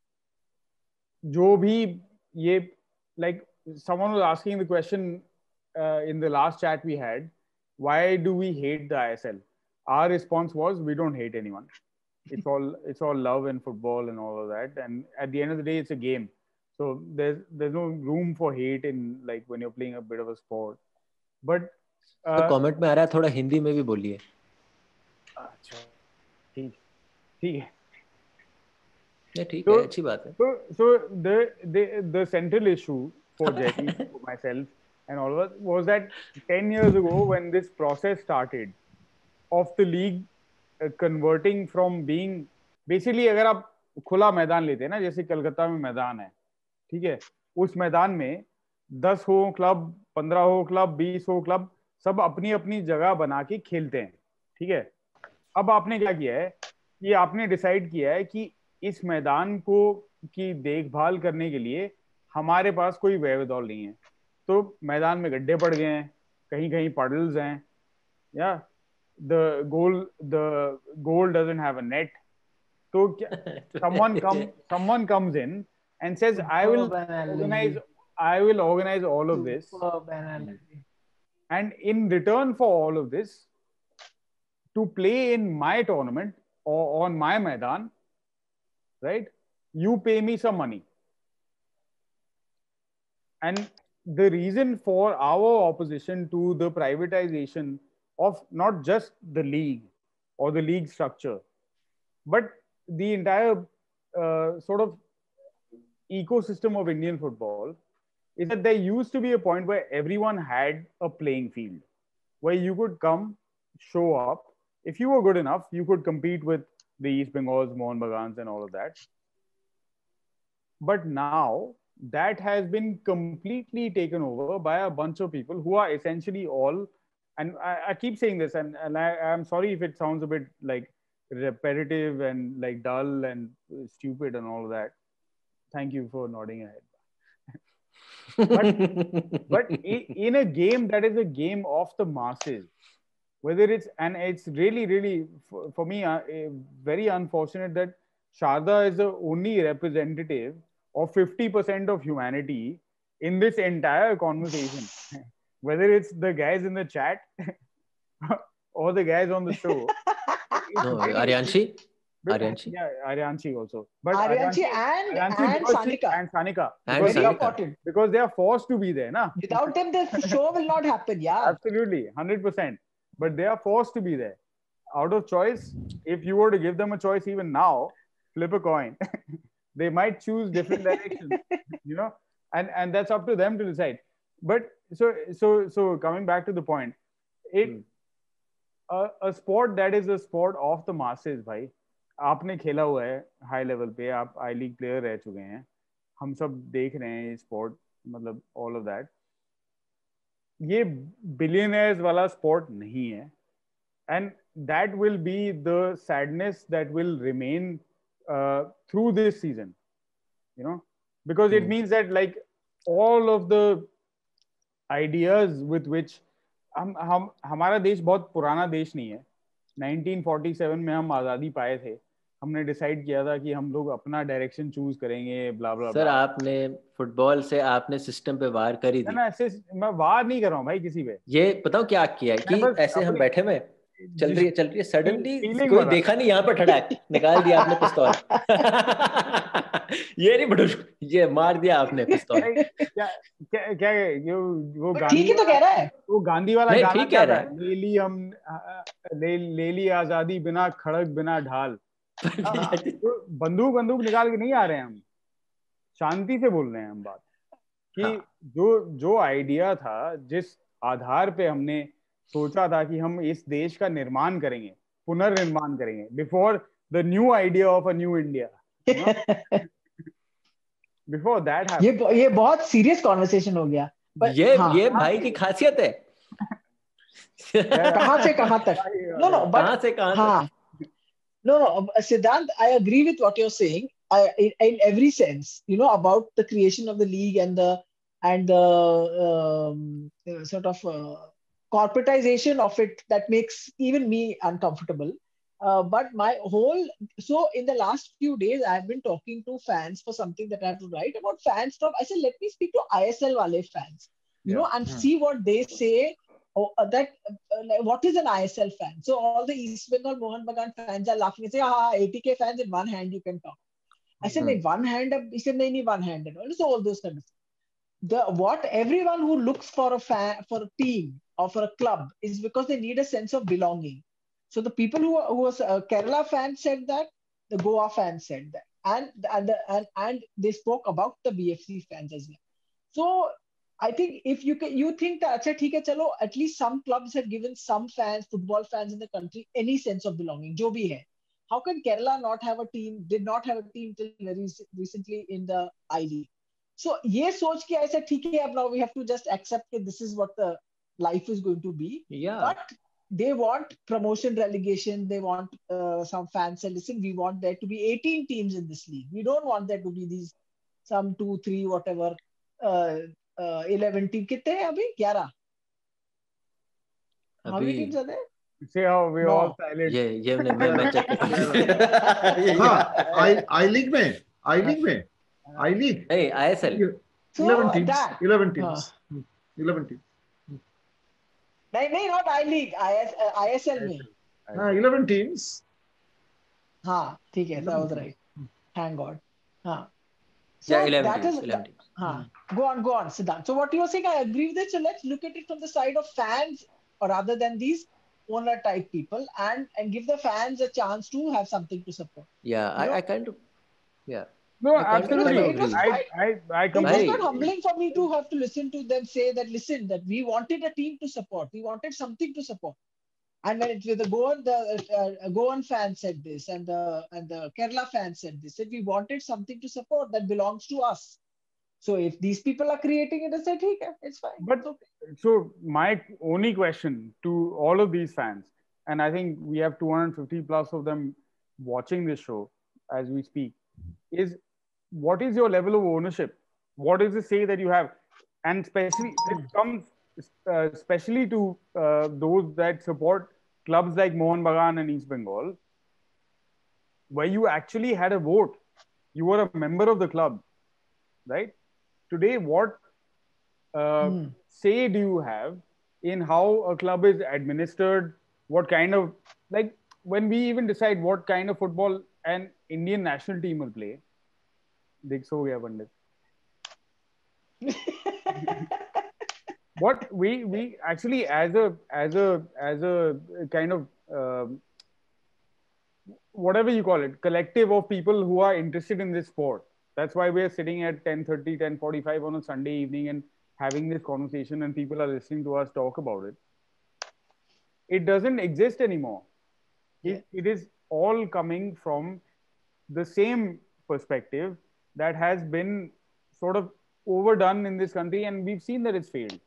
jo bhi ye, like someone was asking the question uh, in the last chat we had, why do we hate the I S L? Our response was, we don't hate anyone. It's all it's all love and football and all of that. And at the end of the day, it's a game. So there's there's no room for hate in like when you're playing a bit of a sport. But uh, तो comment में आ रहा है थोड़ा हिंदी में भी बोलिए. अच्छा, ठीक ठीक है. नहीं ठीक है, अच्छी बात है. So so the the the central issue for Jetty, for myself and all of us was that ten years ago when this process started of the league uh, converting from being basically अगर आप खुला मैदान लेते हैं ना, जैसे कलकत्ता में मैदान है, ठीक है, उस मैदान में दस हो क्लब, पंद्रह हो क्लब, बीस हो क्लब, सब अपनी अपनी जगह बना के खेलते हैं, ठीक है. अब आपने क्या किया है कि आपने डिसाइड किया है कि इस मैदान को की देखभाल करने के लिए हमारे पास कोई वैवदौल नहीं है, तो मैदान में गड्ढे पड़ गए हैं, कहीं कहीं पडल्स हैं, या the goal the goal doesn't have a net. So someone come someone comes in and says, I will organize I will organize all of this, and in return for all of this, to play in my tournament or on my Maidan, right, you pay me some money. And the reason for our opposition to the privatization of not just the league or the league structure, but the entire uh, sort of ecosystem of Indian football is that there used to be a point where everyone had a playing field, where you could come, show up. If you were good enough, you could compete with the East Bengals, Mohun Bagans and all of that. But now that has been completely taken over by a bunch of people who are essentially all, and I, I keep saying this, and, and I, I'm sorry if it sounds a bit like repetitive and like dull and stupid and all of that. Thank you for nodding ahead. but but in a game that is a game of the masses, whether it's, and it's really, really, for, for me, uh, very unfortunate that Sharda is the only representative of fifty percent of humanity in this entire conversation. Whether it's the guys in the chat or the guys on the show. No, really, Aryanshi? Aryanshi? Yeah, Aryanshi also. But Aryanshi, Aryanshi and, Aryanshi and Sanika. And Sanika. And because, Sanika. Important. Because they are forced to be there. Na? Without them, the show will not happen. Yeah. Absolutely. one hundred percent. But they are forced to be there. Out of choice, if you were to give them a choice even now, flip a coin. They might choose different directions, you know, and, and that's up to them to decide. But so, so, so coming back to the point, it, mm. a, a sport that is a sport of the masses, भाई. आपने खेला हुआ है high level पे, आप आई league player रह चुके हैं, हम सब देख रहे हैं ये स्पोर्ट, मतलब ऑल ऑफ दैट. ये बिलियनर्स वाला स्पोर्ट नहीं है, and that will be the sadness that will remain uh, through this season, you know, because it Hmm. means that like all of the ideas with which हम हम हमारा देश बहुत पुराना देश नहीं है. नाइनटीन फोर्टी सेवन में हम आज़ादी पाए थे, हमने डिसाइड किया था कि हम लोग अपना डायरेक्शन चूज करेंगे, ब्ला ब्ला. सर आपने फुटबॉल से आपने सिस्टम पे वार करी थी. ना ऐसे मैं वार नहीं कर रहा हूँ भाई किसी पे. ये बताओ क्या किया है कि मैं बस ऐसे हम अपनी- बैठे में चल रही है चल रही है सडनली Feeling कोई वाला. देखा नहीं यहाँ पर ठड़ाक निकाल दिया आपने पिस्तौल. ये नहीं बड़ू, ये मार दिया आपने पिस्तौल. क्या क्या क्या ये वो ठीक गांधी ही तो कह रहा है. वो गांधी वाला नहीं, गाना ठीक क्या कह रहा था? ले ली हम ले ले ली आजादी बिना खड़क बिना ढाल. तो बंदूक बंदूक निकाल के नहीं आ रहे हैं हम, शांति से बोल रहे हैं हम बात कि हाँ. जो जो आइडिया था, जिस आधार पे हमने सोचा था कि हम इस देश का निर्माण करेंगे, पुनर्निर्माण करेंगे, before the new idea of a new India, before that ये ये बहुत सीरियस कॉन्वर्सेशन हो गया. But, ये हाँ, ये भाई की खासियत है. कहाँ से कहाँ तक. No, no, but कहाँ से कहाँ हाँ, no, no, Siddhant, I agree with what you're saying. I, in, in every sense, you know, about the creation of the league and the and the um, sort of uh, corporatization of it that makes even me uncomfortable. Uh, but my whole so in the last few days, I've been talking to fans for something that I have to write about fan stuff. I said, let me speak to I S L wale fans, you Yeah. know, and Hmm. see what they say. Oh, uh, that uh, like, what is an I S L fan? So all the East Bengal Mohan Bagan fans are laughing and say, "Ah, eighty K fans in one hand you can count." I said, Hmm. "No, one hand." He said, "No, no, one hand." And so all those kind of things. The what everyone who looks for a fan for a team or for a club is because they need a sense of belonging. So the people who who was uh, Kerala fans said that, the Goa fans said that, and and the, and and they spoke about the B F C fans as well. So I think if you can, you think that अच्छा ठीक है चलो, at least some clubs have given some fans, football fans in the country, any sense of belonging, जो भी है. How can Kerala not have a team? Did not have a team till very recently in the I League. So ये सोच के ऐसा ठीक है, अब now we have to just accept that this is what the life is going to be. Yeah. But they want promotion, relegation. They want uh, some fans say, listen, we want there to be eighteen teams in this league. We don't want there to be these some two, three, whatever. Uh, uh, eleven team कितने हैं अभी? ग्यारह. How many अभी teams are there? See how we No. all silent. ये ये मैं मैं मैं चेक हाँ, आई आई लीग में आई लीग में आई लीग नहीं ISL So eleven teams, that- eleven teams, Hmm. eleven teams. नहीं नहीं not I League, I S, uh, I S L में. Ah, eleven teams. हाँ ठीक है, that was right. Thank God. हाँ. So yeah eleven that teams is- eleven teams. हाँ. Go on, go on, Siddhant. So what you were saying, I agree with it. So let's look at it from the side of fans, or rather than these owner type people, and and give the fans a chance to have something to support. Yeah, You I, know? I kind of yeah. No, I kind of- absolutely. kind of It was I, quite- I, I It was completely. Bhai- quite humbling for me to have to listen to them say that, listen, that we wanted a team to support. We wanted something to support. And when it, with the Goan, the uh, Goan fan said this, and the and the Kerala fan said this, that we wanted something to support that belongs to us. So if these people are creating it, I said, okay, it's fine. But- It's okay. So my only question to all of these fans, and I think we have two hundred fifty plus of them watching this show as we speak, is what is your level of ownership? What is the say that you have? And especially it comes uh, especially to uh, those that support clubs like Mohan Bagan and East Bengal, where you actually had a vote. You were a member of the club, right? Today, what uh, Hmm. say do you have in how a club is administered? What kind of, like, when we even decide what kind of football an Indian national team will play? Dekh so gaya Pandit. What we we actually as a as a as a kind of um, whatever you call it, collective of people who are interested in this sport. That's why we're sitting at ten thirty, ten forty-five on a Sunday evening and having this conversation, and people are listening to us talk about it. it doesn't exist anymore. Yeah. It, it is all coming from the same perspective that has been sort of overdone in this country, and we've seen that it's failed.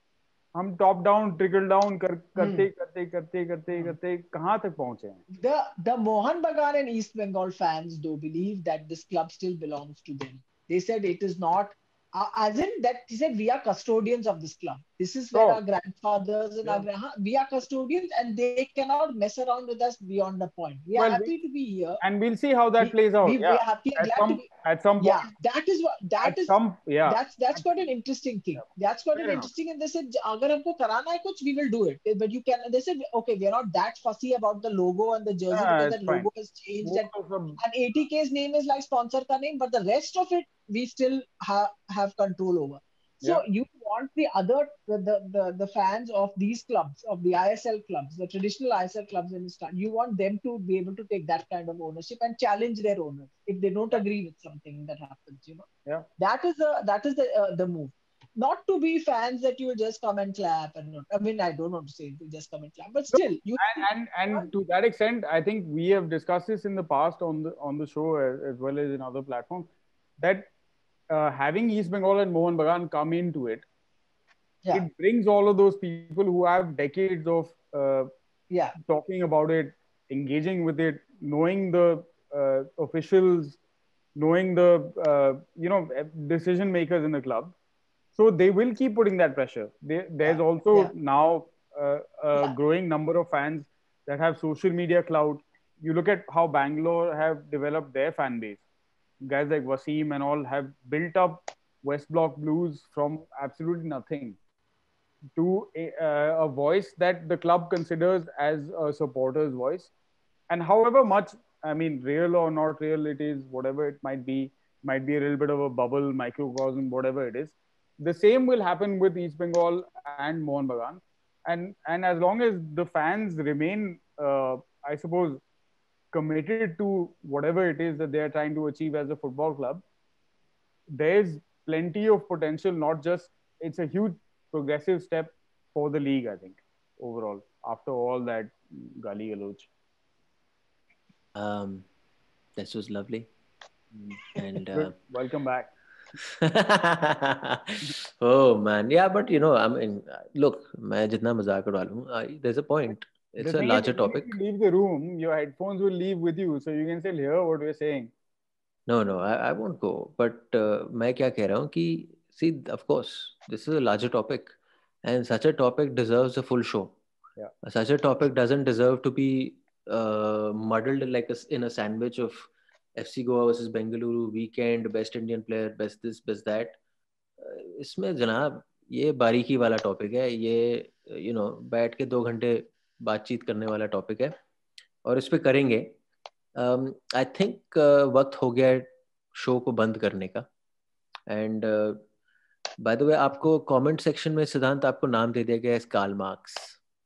हम top down trickle down कर, करते करते करते करते करते कहाँ तक पहुंचे हैं? The the Mohan Bagan and East Bengal fans do believe that this club still belongs to them. They said it is not, uh, as in that he said we are custodians of this club. This is where Oh. our grandfathers and Yeah. our gra- we are custodians, and they cannot mess around with us beyond the point. We are Well, happy we- to be here. And we'll see how that We- plays out. we- we yeah. are happy and At glad some to be- at some point. Yeah, that is what that At is. some yeah. That's that's quite an interesting thing. That's quite Fair an enough. interesting. And they said, "अगर हमको कराना है कुछ, we will do it." But you can. They said, "Okay, we are not that fussy about the logo and the jersey Yeah, because it's that fine. logo has changed and, Most of them- and A T K's name is like sponsor ka name, but the rest of it we still have have control over." So Yeah. you want the other the, the the the fans of these clubs, of the I S L clubs, the traditional I S L clubs in this country, you want them to be able to take that kind of ownership and challenge their owners if they don't agree with something that happens. You know. Yeah. That is the that is the uh, the move. Not to be fans that you will just come and clap and not. I mean, I don't want to say to just come and clap, but still, you and and, and to that extent, I think we have discussed this in the past on the on the show as, as well as in other platforms, that uh, having East Bengal and Mohan Bagan come into it, yeah, it brings all of those people who have decades of uh, yeah, talking about it, engaging with it, knowing the uh, officials, knowing the uh, you know decision makers in the club. So they will keep putting that pressure. They, there's Yeah, also yeah. now uh, a Yeah. growing number of fans that have social media clout. You look at how Bangalore have developed their fan base. Guys like Wasim and all have built up West Block Blues from absolutely nothing to a, uh, a voice that the club considers as a supporter's voice. And however much, I mean, real or not real it is, whatever it might be, might be a little bit of a bubble, microcosm, whatever it is. The same will happen with East Bengal and Mohun Bagan. And, and as long as the fans remain, uh, I suppose, committed to whatever it is that they are trying to achieve as a football club, there's plenty of potential, not just, it's a huge progressive step for the league, I think, overall, after all that gali galoch. Um, this was lovely. And uh, welcome back. Oh man, yeah, but you know, I mean, look, मैं जितना मजाक उड़ा लूं, there's a point. It's a larger topic. If you leave the room, your headphones will leave with you, so you can still hear what we're saying. No, no, I, I won't go. But uh, मैं क्या कह रहा हूँ कि see, of course, this is a larger topic, and such a topic deserves a full show. Yeah. Such a topic doesn't deserve to be uh, muddled like a, in a sandwich of F C Goa versus Bengaluru, weekend, best Indian player, best this, best that. इसमें जनाब ये बारीकी वाला topic है, ये you know बैठ के दो घंटे बातचीत करने वाला टॉपिक है और इस पे करेंगे. आई थिंक वक्त हो गया है शो को बंद करने का. एंड बाय द वे, आपको कमेंट सेक्शन में सिद्धांत आपको नाम दे दिया गया है Karl Marx.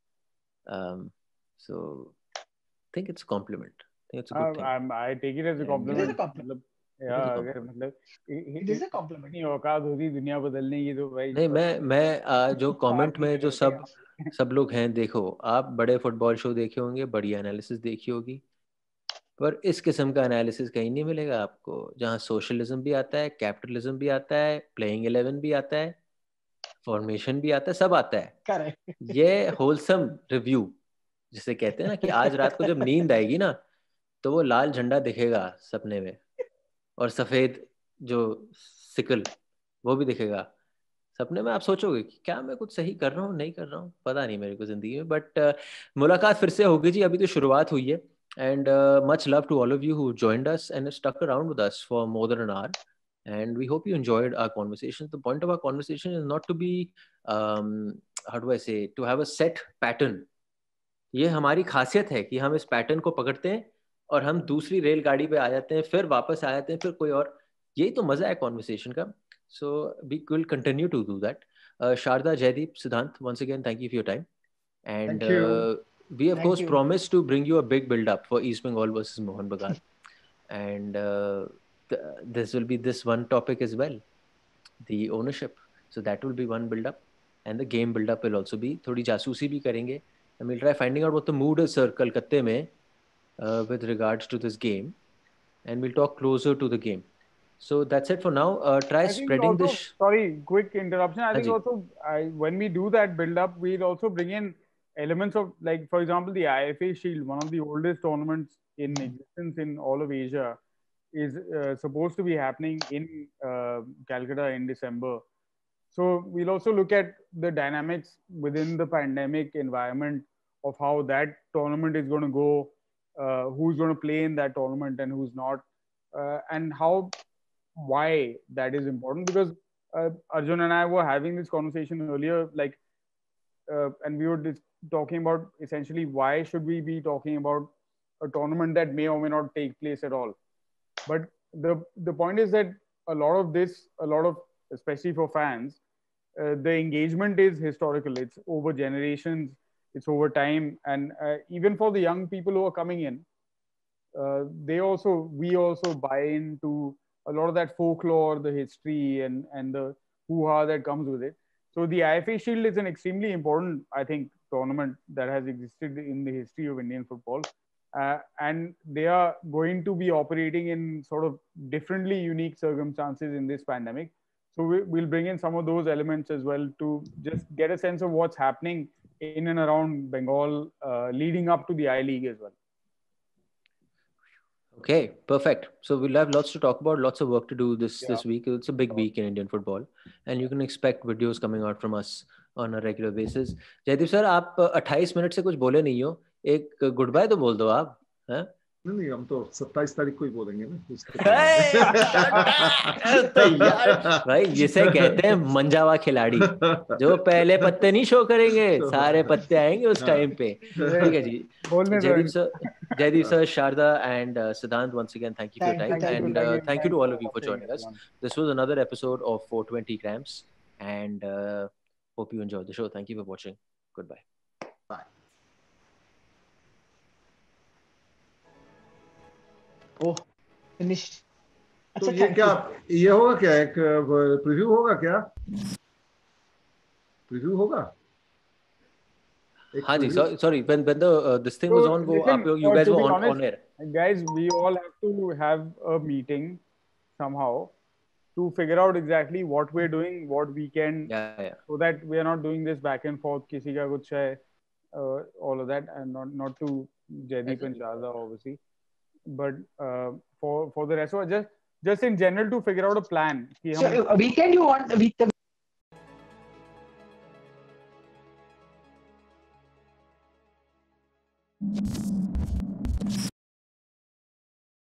So I think it's a compliment. I think it's a good thing. Um, I take it as a compliment. It is a compliment. Yeah, अगर मतलब it is a compliment. नहीं औकात होती दुनिया बदलने की तो भाई नहीं, मैं मैं जो कमेंट में जो सब सब लोग हैं, देखो आप बड़े फुटबॉल शो देखे होंगे, बड़ी एनालिसिस देखी होगी, पर इस किस्म का एनालिसिस कहीं नहीं मिलेगा आपको, जहाँ सोशलिज्म भी आता है, कैपिटलिज्म भी आता है, प्लेइंग इलेवन भी आता है, फॉर्मेशन भी आता है, सब आता है. Correct. ये होलसम रिव्यू जिसे कहते हैं ना, कि आज रात को जब नींद आएगी ना तो वो लाल झंडा दिखेगा सपने में और सफेद जो सिकल वो भी दिखेगा सपने में. आप सोचोगे कि क्या मैं कुछ सही कर रहा हूँ, नहीं कर रहा हूँ, पता नहीं मेरे को जिंदगी में. बट uh, मुलाकात फिर से होगी जी, अभी तो शुरुआत हुई है. And much love to all of you who joined us and stuck around with us for more than an hour. And we hope you enjoyed our conversation. The point of our conversation is not to be, um, how do I say, to have a set pattern. ये हमारी खासियत है कि हम इस pattern को पकड़ते हैं और हम दूसरी रेलगाड़ी पे आ जाते हैं, फिर वापस आ जाते हैं, फिर कोई और. यही तो मजा है कॉन्वर्सेशन का. So we will continue to do that. Uh, Sharda, Jaideep, Siddhant, once again, thank you for your time. And Thank you. Uh, we of Thank course you. promise to bring you a big build-up for East Bengal versus Mohun Bagan. And uh, th- this will be this one topic as well, the ownership. So that will be one build-up. And the game build-up will also be, थोड़ी जासूसी भी करेंगे. and we'll try finding out what the mood is, sir, Kolkata mein, uh, with regards to this game, and we'll talk closer to the game. So that's it for now. Uh, try I think spreading also, this. sorry, quick interruption. I think Haji. also I, when we do that build up, we'll also bring in elements of, like, for example, the I F A Shield, one of the oldest tournaments in existence in all of Asia, is uh, supposed to be happening in uh, Calcutta in December. So we'll also look at the dynamics within the pandemic environment of how that tournament is going to go, uh, who's going to play in that tournament and who's not, uh, and how, why that is important. Because uh, Arjun and I were having this conversation earlier, like, uh, and we were just talking about essentially why should we be talking about a tournament that may or may not take place at all. But the the point is that a lot of this, a lot of, especially for fans, uh, the engagement is historical. It's over generations, it's over time, and uh, even for the young people who are coming in, uh, they also, we also buy into a lot of that folklore, the history, and and the hoo-ha that comes with it. So the I F A Shield is an extremely important, I think, tournament that has existed in the history of Indian football. Uh, and they are going to be operating in sort of differently unique circumstances in this pandemic. So we, we'll bring in some of those elements as well to just get a sense of what's happening in and around Bengal, uh, leading up to the I-League as well. Okay, perfect. So we'll have lots to talk about, lots of work to do this, Yeah. this week. It's a big week in Indian football, and you can expect videos coming out from us on a regular basis. Jaideep sir, आप अट्ठाईस minute से कुछ बोले नहीं हो, एक good bye तो बोल दो आप, हैं? नहीं नहीं, हम तो सत्ताईस तारीख को ही बोलेंगे ना। तो यार भाई, जिसे कहते हैं मंजावा खिलाड़ी, जो पहले पत्ते नहीं शो करेंगे, सारे पत्ते आएंगे उस टाइम पे। ठीक है जी। Jaideep sir, Jaideep sir, Sharda and uh, Siddhant, once again, thank you for your time, Thank you. and uh, thank you to all of you for joining us. This was another episode of four twenty grams, and uh, hope you enjoyed the show. Thank you for watching. Goodbye. Bye. Oh, finished. तो ये क्या, ये होगा क्या, एक preview होगा क्या, preview होगा? हाँ जी, sorry, sorry. When when the uh, this thing was on, वो आप you guys were on on air. Guys, we all have to have a meeting somehow to figure out exactly what we're doing, what we can, yeah, yeah. so that we are not doing this back and forth. किसी का कुछ है, uh, all of that, and not not to Jaideep and Sharda, obviously, but uh, for for the rest of us, just just in general to figure out a plan. So a weekend you want a week.